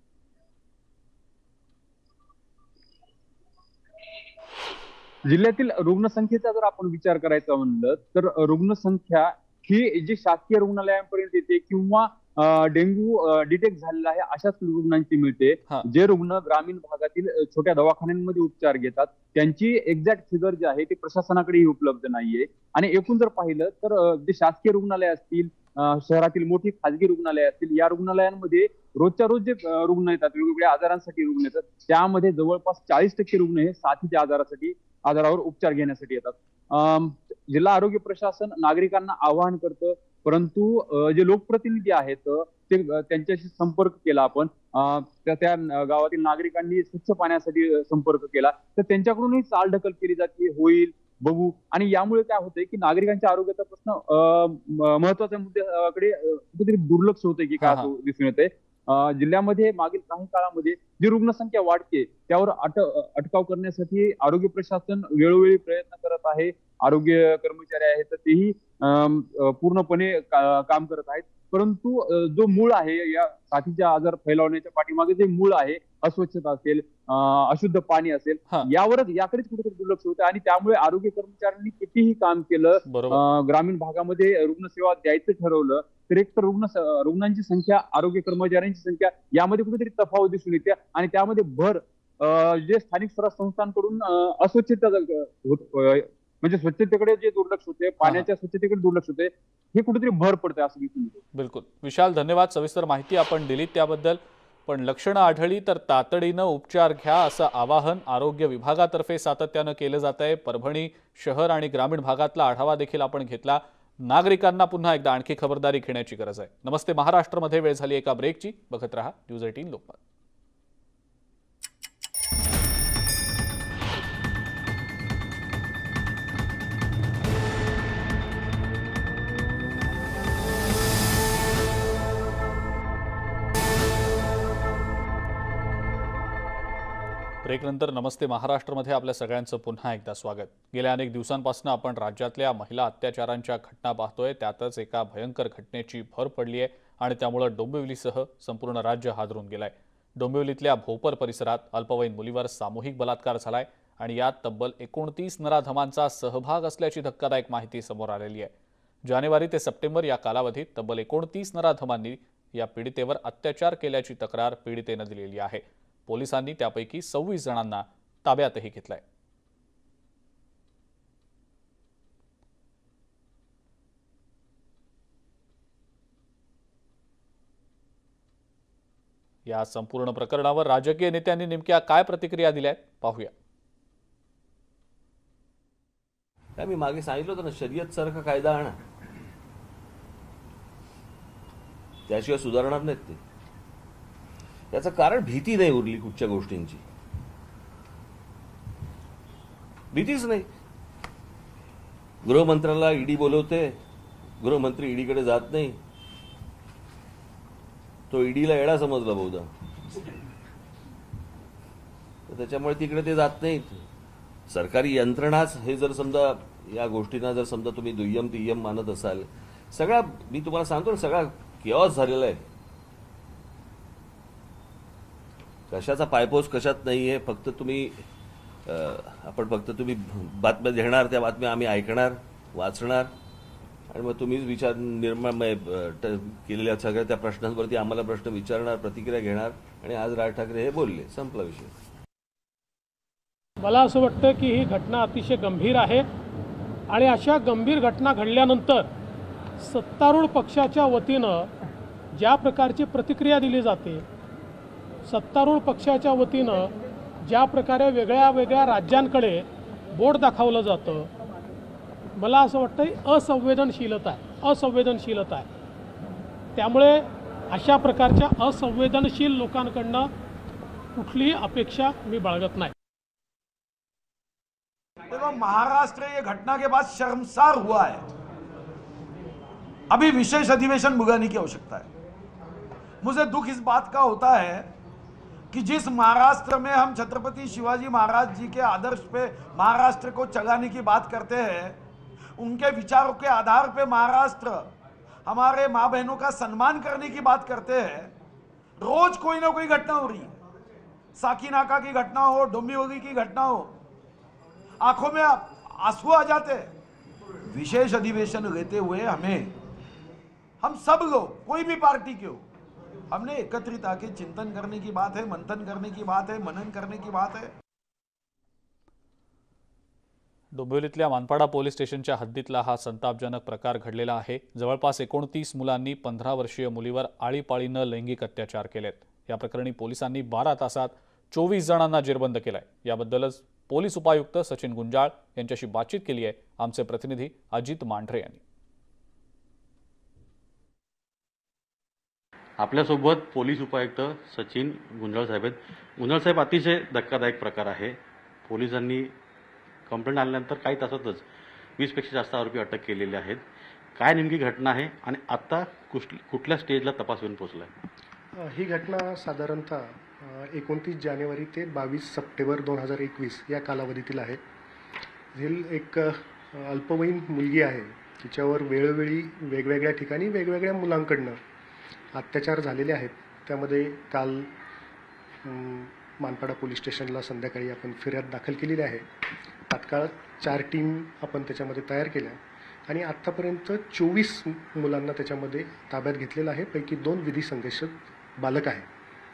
जिल्ह्यातील रुग्णसंख्येचा जर आपण विचार करायचा म्हणलं तर रुग्णसंख्या ही जी शासकीय रुग्णालयांपर्यंत येते किंवा डेंग्यू डिटेक्ट झालेला आहे अशाच रुग्णांची मिळते. जे रुग्ण ग्रामीण भागातील छोट्या दवाखान्यांमध्ये उपचार घेतात त्यांची एक्झॅक्ट फिगर जे आहे ते प्रशासनाकडेही उपलब्ध नाहीये. आणि एकूण जर पाहिलं तर जे शासकीय रुग्णालय असतील, शहरातील मोठी खाजगी रुग्णालय असतील, या रुग्णालयांमध्ये रोजच्या रोज जे रुग्ण येतात, वेगवेगळ्या आजारांसाठी रुग्ण येतात, त्यामध्ये जवळपास चाळीस टक्के रुग्ण हे साथीच्या आजारासाठी आजारावर उपचार घेण्यासाठी येतात. जिल्हा आरोग्य प्रशासन नागरिकांना आवाहन करतं, परंतु जे लोकप्रतिनिधी आहेत ते त्यांच्याशी संपर्क केला आपण, त्या त्या गावातील नागरिकांनी स्वच्छ पाण्यासाठी संपर्क केला तर त्यांच्याकडूनही चालढकल केली जाते, होईल बघू. आणि यामुळे काय होतंय की नागरिकांच्या आरोग्याचा प्रश्न महत्वाच्या मुद्द्याकडे कुठेतरी दुर्लक्ष होतंय की काय दिसून येतंय. जिल्ह्यामध्ये मागील काही काळामध्ये जी रुग्णसंख्या वाढते त्यावर अट अटकाव करण्यासाठी आरोग्य प्रशासन वेळोवेळी प्रयत्न करत आहे. आरोग्य कर्मचारी आहेत तर तेही पूर्णपणे काम करत आहेत, परंतु जो मूळ आहे या साथीचा आजार फैलावण्याच्या पाठीमागे जे मूळ आहे, अस्वच्छता असेल, अशुद्ध पाणी असेल, यावरच याकडेच कुठेतरी दुर्लक्ष होतं आणि त्यामुळे आरोग्य कर्मचाऱ्यांनी कितीही काम केलं, ग्रामीण भागामध्ये रुग्णसेवा द्यायचं ठरवलं तर एक तर रुग्ण रुग्णांची संख्या, आरोग्य कर्मचाऱ्यांची संख्या यामध्ये कुठेतरी तफावत दिसून येते आणि त्यामध्ये भर जे स्थानिक स्वराज्य संस्थांकडून अस्वच्छता म्हणजे स्वच्छतेकडे जे दुर्लक्ष होते, पाण्याच्या स्वच्छतेकडे दुर्लक्ष होते, हे कुठेतरी भर पडते असं दिसून येते. बिलकुल विशाल, धन्यवाद. सविस्तर माहिती आपण दिलीत त्याबद्दल. पण लक्षणं आढळली तर तातडीनं उपचार घ्या असं आवाहन आरोग्य विभागातर्फे सातत्यानं केलं जात आहे. परभणी शहर आणि ग्रामीण भागातला आढावा देखील आपण घेतला. नागरिकांना पुन्हा एकदा आणखी खबरदारी घेण्याची गरज आहे. नमस्ते महाराष्ट्रमध्ये वेळ झाली एका ब्रेकची. बघत रहा न्यूज अठरा लोकमत. ब्रेकनंतर नमस्ते महाराष्ट्रमध्ये आपल्या सगळ्यांचं पुन्हा एकदा स्वागत. गेल्या अनेक दिवसांपासून आपण राज्यातल्या महिला अत्याचारांच्या घटना पाहतोय. त्यातच एका भयंकर घटनेची भर पडली आहे आणि त्यामुळे डोंबिवलीसह संपूर्ण राज्य हादरून गेलंय. डोंबिवलीतल्या भोपर परिसरात अल्पवयीन मुलीवर सामूहिक बलात्कार झालाय आणि यात तब्बल एकोणतीस नराधमांचा सहभाग असल्याची धक्कादायक माहिती समोर आलेली आहे। जानेवारी ते सप्टेंबर या कालावधीत तब्बल एकोणतीस नराधमांनी या पीडितेवर अत्याचार केल्याची तक्रार पीडितेने दिलेली आहे। पोलिसांनी त्यापैकी सव्वीस जणांना ताब्यातही घेतलंय। या संपूर्ण प्रकरणावर राजकीय नेत्यांनी नेमक्या काय प्रतिक्रिया दिल्या पाहूया। काय मी मागे सांगितलं होतं ना, शर्यत सारखा कायदा आणा, त्याशिवाय सुधारणार नाहीत ते। त्याचं कारण भीती नाही उरली कुठच्या गोष्टींची, भीतीच नाही। गृहमंत्र्याला ईडी बोलवते, गृहमंत्री ईडीकडे जात नाही, तो ईडीला येडा समजला बहुधा, तर त्याच्यामुळे तिकडे ते जात नाहीत। सरकारी यंत्रणाच हे जर समजा या गोष्टींना जर समजा तुम्ही दुय्यम तिय्यम मानत असाल, सगळा मी तुम्हाला सांगतो ना, सगळा केऑस झालेला आहे। कशाचा पायपोस कशात नाहीये, फक्त तुम्ही आपण फक्त तुम्ही बातम्या देणार, त्या बातम्या आम्ही ऐकणार, वाचणार, आणि मग तुम्हीच विचार निर्माण केलेल्या सगळ्या त्या प्रश्नांवरती आम्हाला प्रश्न विचारणार, प्रतिक्रिया घेणार, आणि आज राज ठाकरे हे बोलले, संपला विषय। मला असं वाटतं की ही घटना अतिशय गंभीर आहे आणि अशा गंभीर घटना घडल्यानंतर सत्तारूढ पक्षाच्या वतीनं ज्या प्रकारची प्रतिक्रिया दिली जाते, सत्तारूढ पक्षाच्या वतीनं ज्या प्रकारे वेगळ्या वेगळ्या राज्यांकडे बोट दाखवलं जातं, मला असं वाटतं असंवेदनशीलता आहे असंवेदनशीलता आहे त्यामुळे अशा प्रकारच्या असंवेदनशील लोकांकडनं कुठलीही अपेक्षा मी बाळगत नाही। देखो, महाराष्ट्र ये घटना के बाद शर्मसार हुआ है। अभी विशेष अधिवेशन बुलाने की आवश्यकता है। मुझे दुख इस बात का होता है कि जिस महाराष्ट्र में हम छत्रपति शिवाजी महाराज जी के आदर्श पे महाराष्ट्र को चलाने की बात करते हैं, उनके विचारों के आधार पे महाराष्ट्र हमारे माँ बहनों का सम्मान करने की बात करते हैं, रोज कोई ना कोई घटना हो रही है। साकीनाका की घटना हो, डोंबिवली की घटना हो, आंखों में आंसू आ जाते हैं। विशेष अधिवेशन लेते हुए हमें, हम सब लोग, कोई भी पार्टी के हो, हमने एकत्रित आके चिंतन करने की बात है, मंथन करने की बात है, मनन करने की बात है। डोंबिवलीतल्या मानपाडा पोलीस स्टेशनच्या हद्दीतला हा संतापजनक प्रकार घडलेला आहे। जवळपास एकोणतीस मुलांनी पंधरा वर्षीय मुलीवर आळीपाळीनं लैंगिक अत्याचार केलेत। या प्रकरणी पोलिसांनी बारा तासात चोवीस जणांना जेरबंद केलाय। याबद्दलच पोलीस उपायुक्त सचिन गुंजाळ यांच्याशी बातचीत केली आहे आमचे प्रतिनिधी अजित मांढरे यांनी। आपल्यासोबत पोलीस उपायुक्त सचिन गुंजाळ साहेब आहेत। गुंजाळ साहेब, अतिशय धक्कादायक प्रकार आहे। पोलिसांनी कंप्लेंट आल्यानंतर काही तासातच वीस पेक्षा जास्त आरोपी अटक केलेले आहेत। काय नेमकी घटना आहे आणि आता कुठल्या स्टेजला तपास होऊन पोहोचलाय? ही घटना साधारणतः एकोणतीस जानेवारी ते बावीस सप्टेंबर दोन हजार एकवीस या कालावधीतील आहे। ही एक अल्पवयीन मुलगी आहे, तिच्यावर वेळोवेळी वेगवेगळ्या ठिकाणी वेगवेगळ्या मुलांकडनं अत्याचार झालेले आहेत। त्यामध्ये काल मानपाडा पोलीस स्टेशनला संध्याकाळी आपण फिर्याद दाखल केलेली आहे। तात्काळ चार टीम आपण त्याच्यामध्ये तयार केल्या आणि आत्तापर्यंत चोवीस मुलांना त्याच्यामध्ये ताब्यात घेतलेलं आहे, पैकी दोन विधी संघर्ष बालक आहे।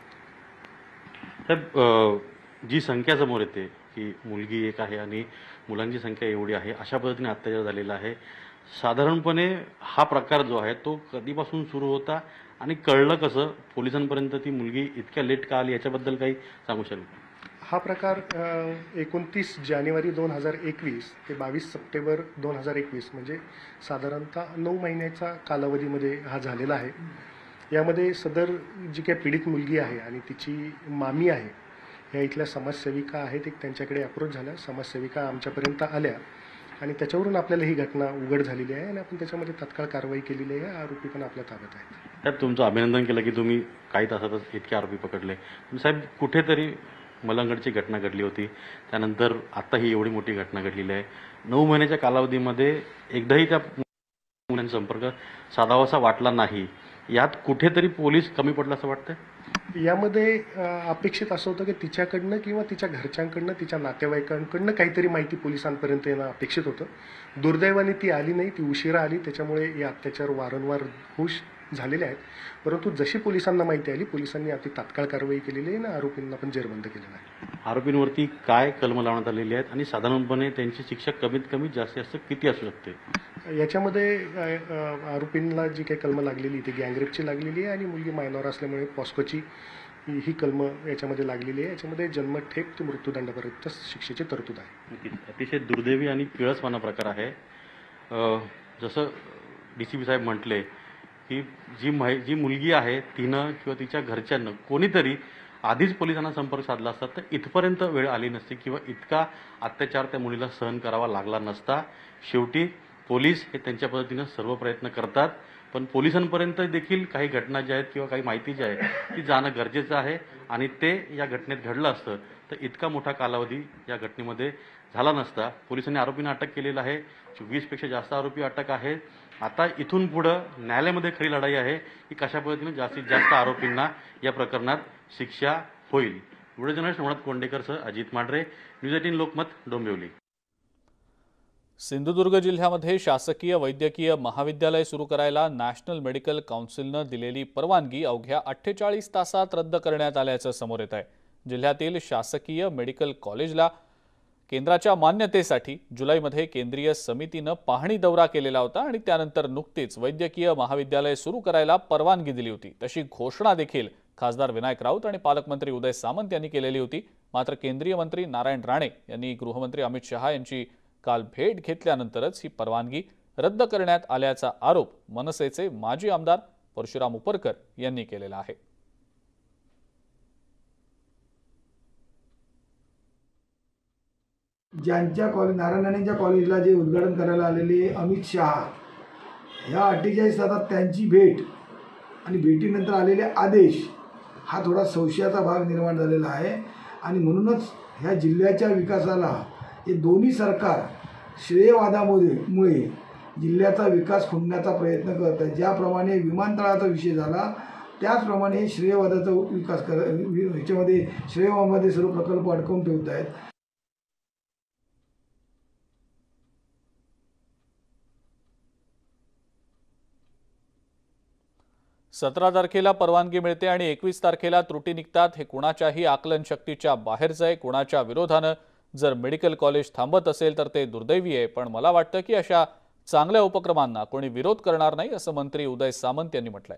साहेब, जी संख्या समोर येते की मुलगी एक आहे आणि मुलांची संख्या एवढी आहे, अशा पद्धतीने अत्याचार झालेला आहे, साधारणपणे हा प्रकार जो आहे तो कधीपासून सुरू होता आणि कळलं कसं पोलिसांपर्यंत, ती मुलगी इतक्या लेट का आली, याच्याबद्दल काही सांगू शकाल? हा प्रकार एकोणतीस जानेवारी दोन हजार एकवीस ते बावीस सप्टेंबर दोन हजार एकवीस म्हणजे साधारणतः नऊ महिन्याचा कालावधीमध्ये हा झालेला आहे। यामध्ये सदर जी काही पीडित मुलगी आहे आणि तिची मामी आहे, ह्या इथल्या समाजसेविका आहेत, एक त्यांच्याकडे अप्रोच झाल्या, समाजसेविका आमच्यापर्यंत आल्या आणि त्याच्यावरून आपल्याला ही घटना उघड झालेली आहे आणि आपण त्याच्यामध्ये तात्काळ कारवाई केलेली आहे। आरोपी पण आपल्या ताब्यात आहेत। साहेब, तुमचं अभिनंदन केलं की तुम्ही काही तासातच इतके आरोपी पकडले। साहेब, कुठेतरी मलंगडची घटना घडली होती, त्यानंतर आता ही एवढी मोठी घटना घडलेली आहे। नऊ महिन्याच्या कालावधीमध्ये एकदाही त्या मुलांचा संपर्क साधावासा वाटला नाही, यात कुठेतरी पोलीस कमी पडला असं वाटतंय? यामध्ये अ, अपेक्षित असं होतं की तिच्याकडनं किंवा तिच्या घरच्यांकडनं तिच्या नातेवाईकांकडनं काहीतरी माहिती पोलिसांपर्यंत येणं अपेक्षित होतं। दुर्दैवाने ती आली नाही, ती उशिरा आली, त्याच्यामुळे हे अत्याचार वारंवार होऊ झालेले आहेत। परंतु जशी पोलिसांना माहिती आली, पोलिसांनी अति तात्काळ कारवाई केलेली आहे आणि आरोपींना पण जेरबंद केलेलं आहे। आरोपींवरती काय कलम लावण्यात आलेली आहेत आणि साधारणपणे त्यांची शिक्षा कमीत कमी जास्तीत जास्त किती असू शकते? याच्यामध्ये अ, अ, आरोपींना जी काही कलमं लागलेली ती गँगरेपची लागलेली आहे आणि मुलगी मायनॉर असल्यामुळे पॉस्कोची ही ही कलमं याच्यामध्ये लागलेली आहे। याच्यामध्ये जन्मठेप ते मृत्यूदंडापर्यंत शिक्षेची तरतूद आहे। नक्कीच अतिशय दुर्दैवी आणि किळसवाना प्रकार आहे। अ, जसं डी सी पी साहेब म्हटले की जी माहि जी मुलगी आहे तिनं किंवा तिच्या घरच्यांनं कोणीतरी आधीच पोलिसांना संपर्क साधला असता तर इथपर्यंत वेळ आली नसती किंवा इतका अत्याचार त्या मुलीला सहन करावा लागला नसता। शेवटी पोलीस हे त्यांच्या पद्धतीनं सर्व प्रयत्न करतात, पण पोलिसांपर्यंत देखील काही घटना ज्या आहेत किंवा काही माहिती जी आहे ती जाणं गरजेचं आहे आणि ते या घटनेत घडलं असतं तर इतका मोठा कालावधी या घटनेमध्ये झाला नसता। पोलिसांनी आरोपींना अटक केलेलं आहे, वीसपेक्षा जास्त आरोपी अटक आहेत। आता इथून पुढं न्यायालयामध्ये खरी लढाई आहे की कशा पद्धतीने जास्तीत जास्त आरोपींना या प्रकरणात शिक्षा होईल। व्हिडिओ जर्नलिस्ट मनोज कोंडेकरसह अजित मांढरे, न्यूज एटीन लोकमत, डोंबिवली। सिंधुदुर्ग जिल्ह्यामध्ये शासकीय वैद्यकीय महाविद्यालय सुरू करायला नॅशनल मेडिकल काउन्सिलनं दिलेली परवानगी अवघ्या अठ्ठेचाळीस तासात रद्द करण्यात आल्याचं समोर येत आहे। जिल्ह्यातील शासकीय मेडिकल कॉलेजला केंद्राच्या मान्यतेसाठी जुलैमध्ये केंद्रीय समितीनं पाहणी दौरा केलेला होता आणि त्यानंतर नुकतीच वैद्यकीय महाविद्यालय सुरू करायला परवानगी दिली होती। तशी घोषणा देखील खासदार विनायक राऊत आणि पालकमंत्री उदय सामंत यांनी केलेली होती। मात्र केंद्रीय मंत्री नारायण राणे यांनी गृहमंत्री अमित शहा यांची काल भेट घेतल्यानंतरच ही परवानगी रद्द करण्यात आल्याचा आरोप मनसेचे माजी आमदार परशुराम उपरकर यांनी केलेला आहे। ज्यांच्या कॉलेज नारायण राणेंच्या कॉलेजला जे उद्घाटन करायला आलेले अमित शहा ह्या अठ्ठेचाळीस तासात त्यांची भेट आणि भेटीनंतर आलेले आदेश हा थोडा संशयाचा भाग निर्माण झालेला आहे आणि म्हणूनच ह्या जिल्ह्याच्या विकासाला हे दोन्ही सरकार श्रेयवादामुळे मुळे जिल्ह्याचा विकास खुंटण्याचा प्रयत्न करत आहे। ज्याप्रमाणे विमानतळाचा विषय झाला त्याचप्रमाणे श्रेयवादाचा विकास कर ह्याच्यामध्ये श्रेयवादामध्ये सर्व प्रकल्प अडकवून ठेवत आहेत। सतरा तारखेला परवानगी मिळते आणि एकवीस तारखेला त्रुटी निघतात हे कुणाच्याही आकलन शक्तीच्या बाहेरचं आहे। कुणाच्या विरोधानं जर मेडिकल कॉलेज थांबत असेल तर ते दुर्दैवी आहे, पण मला वाटतं की अशा चांगल्या उपक्रमांना कोणी विरोध करणार नाही असं मंत्री उदय सामंत यांनी म्हटलंय।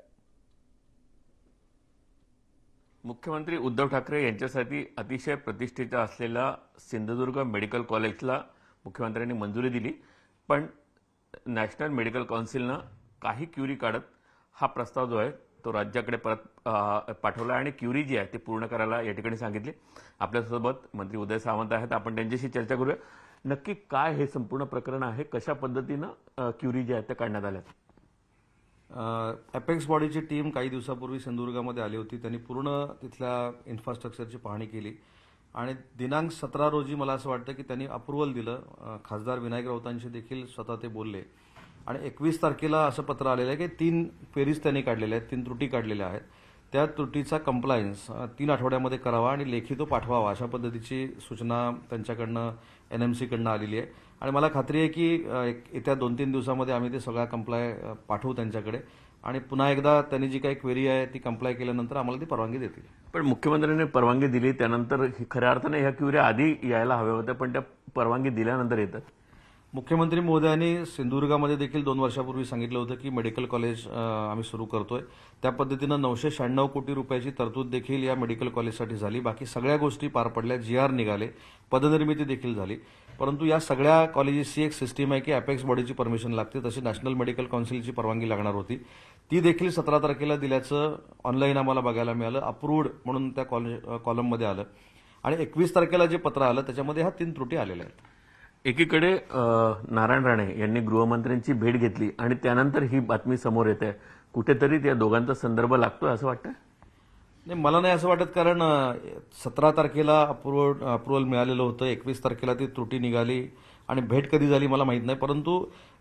मुख्यमंत्री उद्धव ठाकरे यांच्यासाठी अतिशय प्रतिष्ठेचा असलेल्या सिंधुदुर्ग मेडिकल कॉलेजला मुख्यमंत्र्यांनी मंजुरी दिली, पण नॅशनल मेडिकल काउन्सिलनं काही क्युरी काढत हा प्रस्ताव जो आहे तो राज्याकडे परत पाठवला आणि क्युरी जी आहे ती पूर्ण करायला या ठिकाणी सांगितली। आपल्यासोबत मंत्री उदय सामंत आहेत, आपण त्यांच्याशी चर्चा करूया। नक्की काय हे संपूर्ण प्रकरण आहे, कशा पद्धतीनं क्युरी जी आहे त्या काढण्यात आल्या? अपेक्स बॉडीची टीम काही दिवसापूर्वी सिंधुदुर्गामध्ये आली होती। त्यांनी पूर्ण तिथल्या इन्फ्रास्ट्रक्चरची पाहणी केली आणि दिनांक सतरा रोजी मला असं वाटतं की त्यांनी अप्रुव्हल दिलं। खासदार विनायक राऊतांशी देखील स्वतः ते बोलले आणि एकवीस तारखेला असं पत्र आलेलं आहे की तीन क्वेरीज त्यांनी काढलेल्या आहेत, तीन त्रुटी काढलेल्या आहेत। त्या त्रुटीचा कंप्लायन्स तीन आठवड्यामध्ये करावा आणि लेखी तो पाठवावा अशा पद्धतीची सूचना त्यांच्याकडनं एन एम सीकडनं आलेली आहे आणि मला खात्री आहे की येत्या दोन तीन दिवसामध्ये आम्ही ते सगळा कंप्लाय पाठवू त्यांच्याकडे आणि पुन्हा एकदा त्यांनी जी काही क्वेरी आहे ती कंप्लाय केल्यानंतर आम्हाला ती परवानगी देतील। पण मुख्यमंत्र्यांनी परवानगी दिली त्यानंतर खऱ्या अर्थाने ह्या क्युऱ्या आधी यायला हव्या होत्या, पण त्या परवानगी दिल्यानंतर येतात। मुख्यमंत्री महोदयांनी सिंधुदुर्गामध्ये देखील दोन वर्षापूर्वी सांगितलं होतं की मेडिकल कॉलेज आम्ही सुरू करतोय। त्या पद्धतीनं नऊशे शहाण्णव कोटी रुपयाची तरतूद देखील या मेडिकल कॉलेजसाठी झाली। बाकी सगळ्या गोष्टी पार पडल्या, जी आर निघाले, पदनिर्मिती देखील झाली। परंतु या सगळ्या कॉलेजेसची एक सिस्टीम आहे की अपेक्स बॉडीची परमिशन लागते, तशी नॅशनल मेडिकल काउन्सिलची परवानगी लागणार होती। ती देखील सतरा तारखेला दिल्याचं ऑनलाईन आम्हाला बघायला मिळालं, अप्रूव्ड म्हणून त्या कॉलेज कॉलममध्ये आलं आणि एकवीस तारखेला जे पत्र आलं त्याच्यामध्ये ह्या तीन त्रुटी आलेल्या आहेत। एकीकडे नारायण राणे यांनी गृहमंत्र्यांची भेट घेतली आणि त्यानंतर ही बातमी समोर येते, कुठेतरी त्या दोघांचा संदर्भ लागतोय असं वाटतं? नाही, मला नाही असं वाटत, कारण सतरा तारखेला अप्रुव्ह अप्रुव्हल मिळालेलं होतं, एकवीस तारखेला ती त्रुटी निघाली आणि भेट कधी झाली मला माहीत नाही। परंतु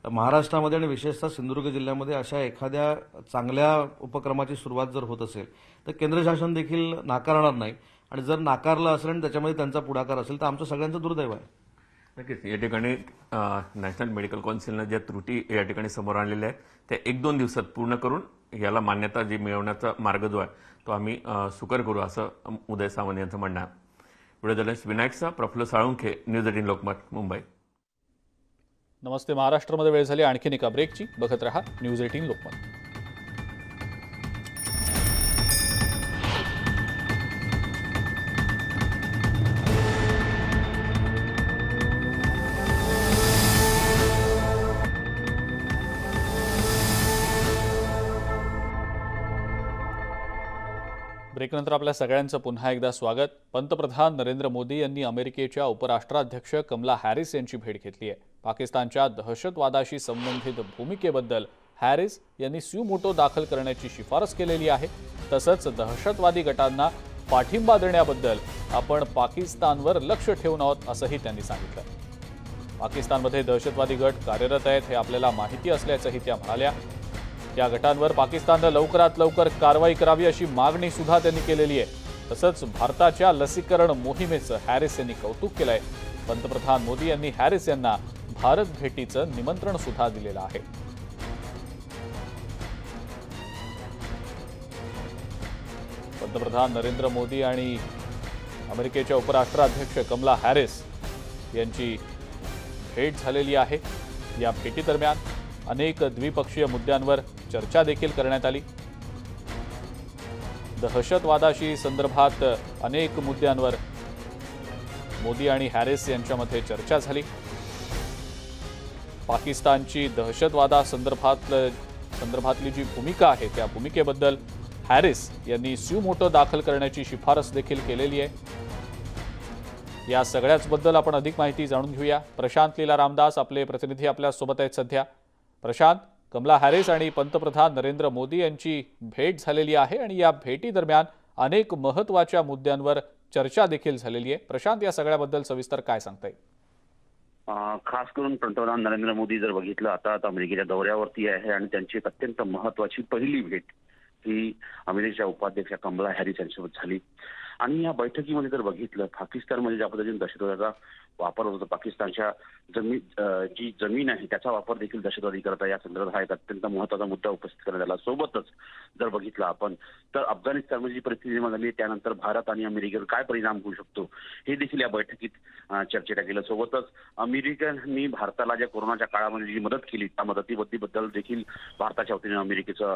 महाराष्ट्रामध्ये आणि विशेषतः सिंधुदुर्ग जिल्ह्यामध्ये अशा एखाद्या चांगल्या उपक्रमाची सुरुवात जर होत असेल तर केंद्र शासन देखील नाकारणार नाही आणि जर नाकारलं असेल आणि त्याच्यामध्ये त्यांचा पुढाकार असेल तर आमचं सगळ्यांचं दुर्दैव आहे. नक्कीच या ठिकाणी नॅशनल मेडिकल काउन्सिलनं ज्या त्रुटी या ठिकाणी समोर आणलेल्या आहेत त्या एक दोन दिवसात पूर्ण करून याला मान्यता जी मिळवण्याचा मार्ग जो आहे तो आम्ही सुकर करू असं उदय सामंत यांचं म्हणणं आहे. व्हिडिओ जर्नलिस्ट विनायकचा प्रफुल्ल साळुंखे, न्यूज एटीन लोकमत, मुंबई. नमस्ते महाराष्ट्रामध्ये वेळ झाली आणखीन एका ब्रेकची. बघत रहा न्यूज एटीन लोकमत. ब्रेकनंतर आपल्या सगळ्यांचं पुन्हा एकदा स्वागत. पंतप्रधान नरेंद्र मोदी यांनी अमेरिकेच्या उपराष्ट्राध्यक्ष कमला हॅरिस यांची भेट घेतली आहे. पाकिस्तानच्या दहशतवादाशी संबंधित भूमिकेबद्दल हॅरिस यांनी स्यूमोटो दाखल करण्याची शिफारस केलेली आहे. तसंच दहशतवादी गटांना पाठिंबा देण्याबद्दल आपण पाकिस्तानवर लक्ष ठेवून आहोत असंही त्यांनी सांगितलं. पाकिस्तानमध्ये दहशतवादी गट कार्यरत आहेत हे आपल्याला माहिती असल्याचंही त्या म्हणाल्या. या गटांवर पाकिस्ताननं लवकरात लवकर कारवाई करावी अशी मागणी सुद्धा त्यांनी केलेली आहे. तसंच भारताच्या लसीकरण मोहिमेचं हॅरिस यांनी कौतुक केलंय. पंतप्रधान मोदी यांनी हॅरिस यांना भारत भेटीचं निमंत्रण सुद्धा दिलेलं आहे. पंतप्रधान नरेंद्र मोदी आणि अमेरिकेच्या उपराष्ट्राध्यक्ष कमला हॅरिस यांची भेट झालेली आहे. या भेटीदरम्यान अनेक द्विपक्षीय मुद्द्यांवर चर्चा देखील करण्यात आली. दहशतवादाशी संदर्भात अनेक मुद्द्यांवर मोदी आणि हॅरिस यांच्यामध्ये चर्चा झाली. पाकिस्तानची दहशतवादासंदर्भात संदर्भातली जी भूमिका आहे त्या भूमिकेबद्दल हॅरिस यांनी स्यूमोटो दाखल करण्याची शिफारस देखील केलेली आहे. या सगळ्याच बद्दल आपण अधिक माहिती जाणून घेऊया. प्रशांत लीला रामदास आपले प्रतिनिधी आपल्या सोबत आहेत सध्या. प्रशांत, कमला हॅरिस आणि पंतप्रधान नरेंद्र मोदी यांची भेट झालेली आहे आणि या भेटी दरम्यान अनेक महत्त्वाच्या मुद्द्यांवर चर्चा देखील झालेली आहे. प्रशांत, या सगळ्याबद्दल सविस्तर काय सांगता येईल? खास करून पंतप्रधान नरेंद्र मोदी जर बघितलं आता अमेरिकेच्या दौऱ्यावरती आहे आणि त्यांची एक अत्यंत महत्त्वाची पहिली भेट ही अमेरिकेच्या उपाध्यक्ष कमला हॅरिस यांच्यासोबत झाली. आणि या बैठकीमध्ये जर बघितलं पाकिस्तानमध्ये ज्या पद्धतीने दहशतवादाचा वापर होतो, पाकिस्तानच्या जमीन जी जमीन आहे त्याचा वापर देखील दहशतवादी करता या संदर्भात हा एक अत्यंत महत्त्वाचा मुद्दा उपस्थित करण्यात आला. सोबतच जर बघितलं आपण तर अफगाणिस्तानमध्ये जी परिस्थिती निर्माण झाली त्यानंतर भारत आणि अमेरिकेवर काय परिणाम होऊ शकतो हे देखील या बैठकीत चर्चेला गेलं. सोबतच अमेरिकेने भारताला ज्या कोरोनाच्या काळामध्ये जी मदत केली त्या मदतीबद्दल देखील भारताच्या वतीने अमेरिकेचं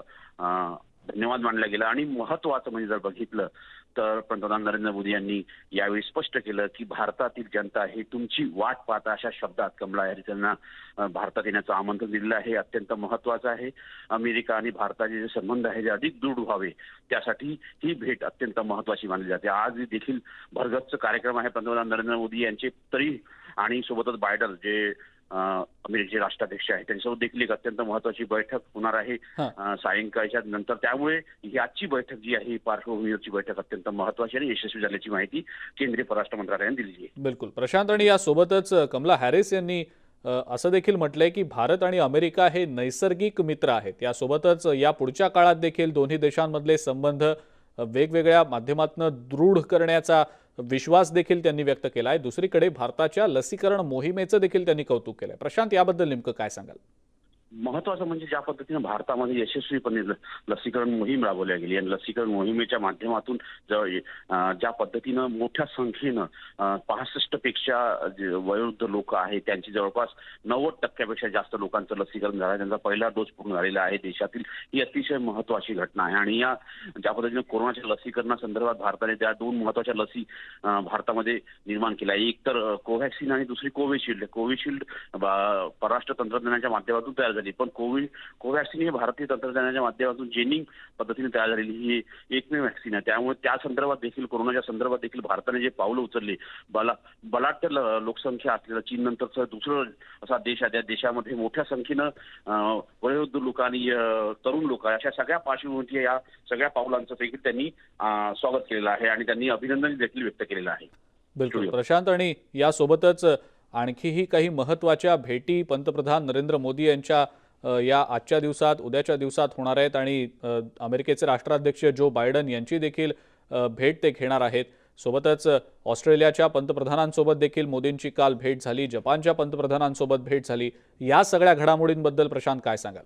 धन्यवाद मानला गेला. आणि महत्त्वाचं म्हणजे जर बघितलं तर पंतप्रधान नरेंद्र मोदी यांनी यावेळी स्पष्ट केलं की भारतातील जनता ही तुमची वाट पाहता अशा शब्दात कमला हॅरिस यांना भारतात येण्याचं आमंत्रण दिलेलं आहे. अत्यंत महत्त्वाचं आहे. अमेरिका आणि भारताचे जे संबंध आहे ते अधिक दृढ व्हावे त्यासाठी ही भेट अत्यंत महत्त्वाची मानली जाते. आज देखील भरगच्च कार्यक्रम आहे पंतप्रधान नरेंद्र मोदी यांचे तरी आणि सोबतच बायडन जे अमेरिकेचे राष्ट्राध्यक्ष आहेत त्यांच्यासोबत देखील एक अत्यंत महत्त्वाची बैठक होणार आहे सायंकाळच्या नंतर. त्यामुळे ही आजची बैठक जी आहे ही पार्श्वभूमीवरची बैठक अत्यंत महत्त्वाची आणि यशस्वी झाल्याची माहिती केंद्रीय परराष्ट्र मंत्रालयाने दिली आहे. बिलकुल प्रशांत, आणि यासोबतच कमला हॅरिस यांनी असं देखील म्हटलंय की भारत आणि अमेरिका हे नैसर्गिक मित्र आहेत. यासोबतच या पुढच्या काळात देखील दोन्ही देशांमधले संबंध वेगवेगळ्या माध्यमातून दृढ करण्याचा विश्वास देखील त्यांनी व्यक्त केला आहे. दुसरीकडे भारताच्या लसीकरण मोहिमेचं देखील त्यांनी कौतुक केलंय. प्रशांत, याबद्दल नेमकं काय सांगाल? महत्वाचं म्हणजे ज्या पद्धतीने भारतामध्ये यशस्वीपणे लसीकरण मोहीम राबवली गेली आणि लसीकरण मोहिमेच्या माध्यमातून ज्या पद्धतीनं मोठ्या संख्येनं पासष्ट पेक्षा वयोवृद्ध लोक आहेत त्यांची जवळपास नव्वद टक्क्यापेक्षा जास्त लोकांचं लसीकरण झालं, त्यांचा पहिला डोस पूर्ण झालेला आहे देशातील. ही अतिशय महत्वाची घटना आहे. आणि या ज्या पद्धतीने कोरोनाच्या लसीकरणासंदर्भात भारताने त्या दोन महत्वाच्या लसी भारतामध्ये निर्माण केल्या, एक तर कोव्हॅक्सिन आणि दुसरी कोविशिल्ड. कोविशिल्ड परराष्ट्र तंत्रज्ञानाच्या माध्यमातून तयार झाली, पण कोविड कोव्हॅक्सिन ही भारतीय तंत्रज्ञानाच्या माध्यमातून जेनिंग पद्धतीने तयार झालेली ही एकमेव व्हॅक्सिन आहे. त्यामुळे त्या संदर्भात देखील कोरोनाच्या संदर्भात देखील भारताने जे पावलं उचलली, बला बलाढ्य लोकसंख्या असलेला चीन नंतरचं दुसरं असा देश आहे, त्या देशामध्ये मोठ्या संख्येनं वयोवृद्ध लोक आणि तरुण लोक अशा सगळ्या पार्श्वभूमीवर या सगळ्या पावलांचं देखील त्यांनी स्वागत केलेलं आहे आणि त्यांनी अभिनंदन देखील व्यक्त केलेलं आहे. बिलकुल प्रशांत, आणि यासोबतच आणखीही काही महत्त्वाच्या भेटी पंतप्रधान नरेंद्र मोदी यांच्या अ, या आजच्या दिवसात उद्याच्या दिवसात होणार आहेत आणि अ, अमेरिकेचे राष्ट्राध्यक्ष जो बायडन यांची देखील अ, भेट ते घेणार आहेत। सोबतच ऑस्ट्रेलियाच्या पंतप्रधानांसोबत देखील मोदींची काल भेट झाली, जपानच्या पंतप्रधानांसोबत भेट झाली। या सगळ्या घडामोडींबद्दल प्रशांत काय सांगाल?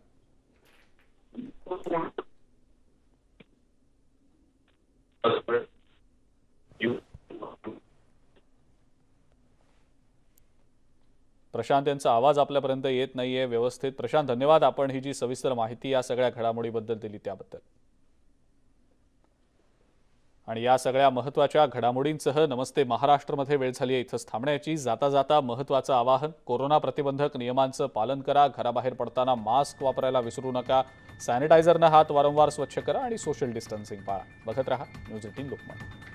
प्रशांत यांचा आवाज आपल्यापर्यंत येत नाहीये व्यवस्थित। प्रशांत, धन्यवाद, आपण ही जी सविस्तर माहिती या सगळ्या घडामोडीबद्दल दिली त्याबद्दल। आणि या सगळ्या महत्त्वाच्या घडामोडींसह नमस्ते महाराष्ट्रमध्ये वेळ झाली आहे इथंच थांबण्याची। जाता जाता महत्त्वाचं आवाहन, कोरोना प्रतिबंधक नियमांचं पालन करा, घराबाहेर पडताना मास्क वापरायला विसरू नका, सॅनिटायझरनं हात वारंवार स्वच्छ करा आणि सोशल डिस्टन्सिंग पाळा। बघत रहा न्यूज एटीन लोकमत।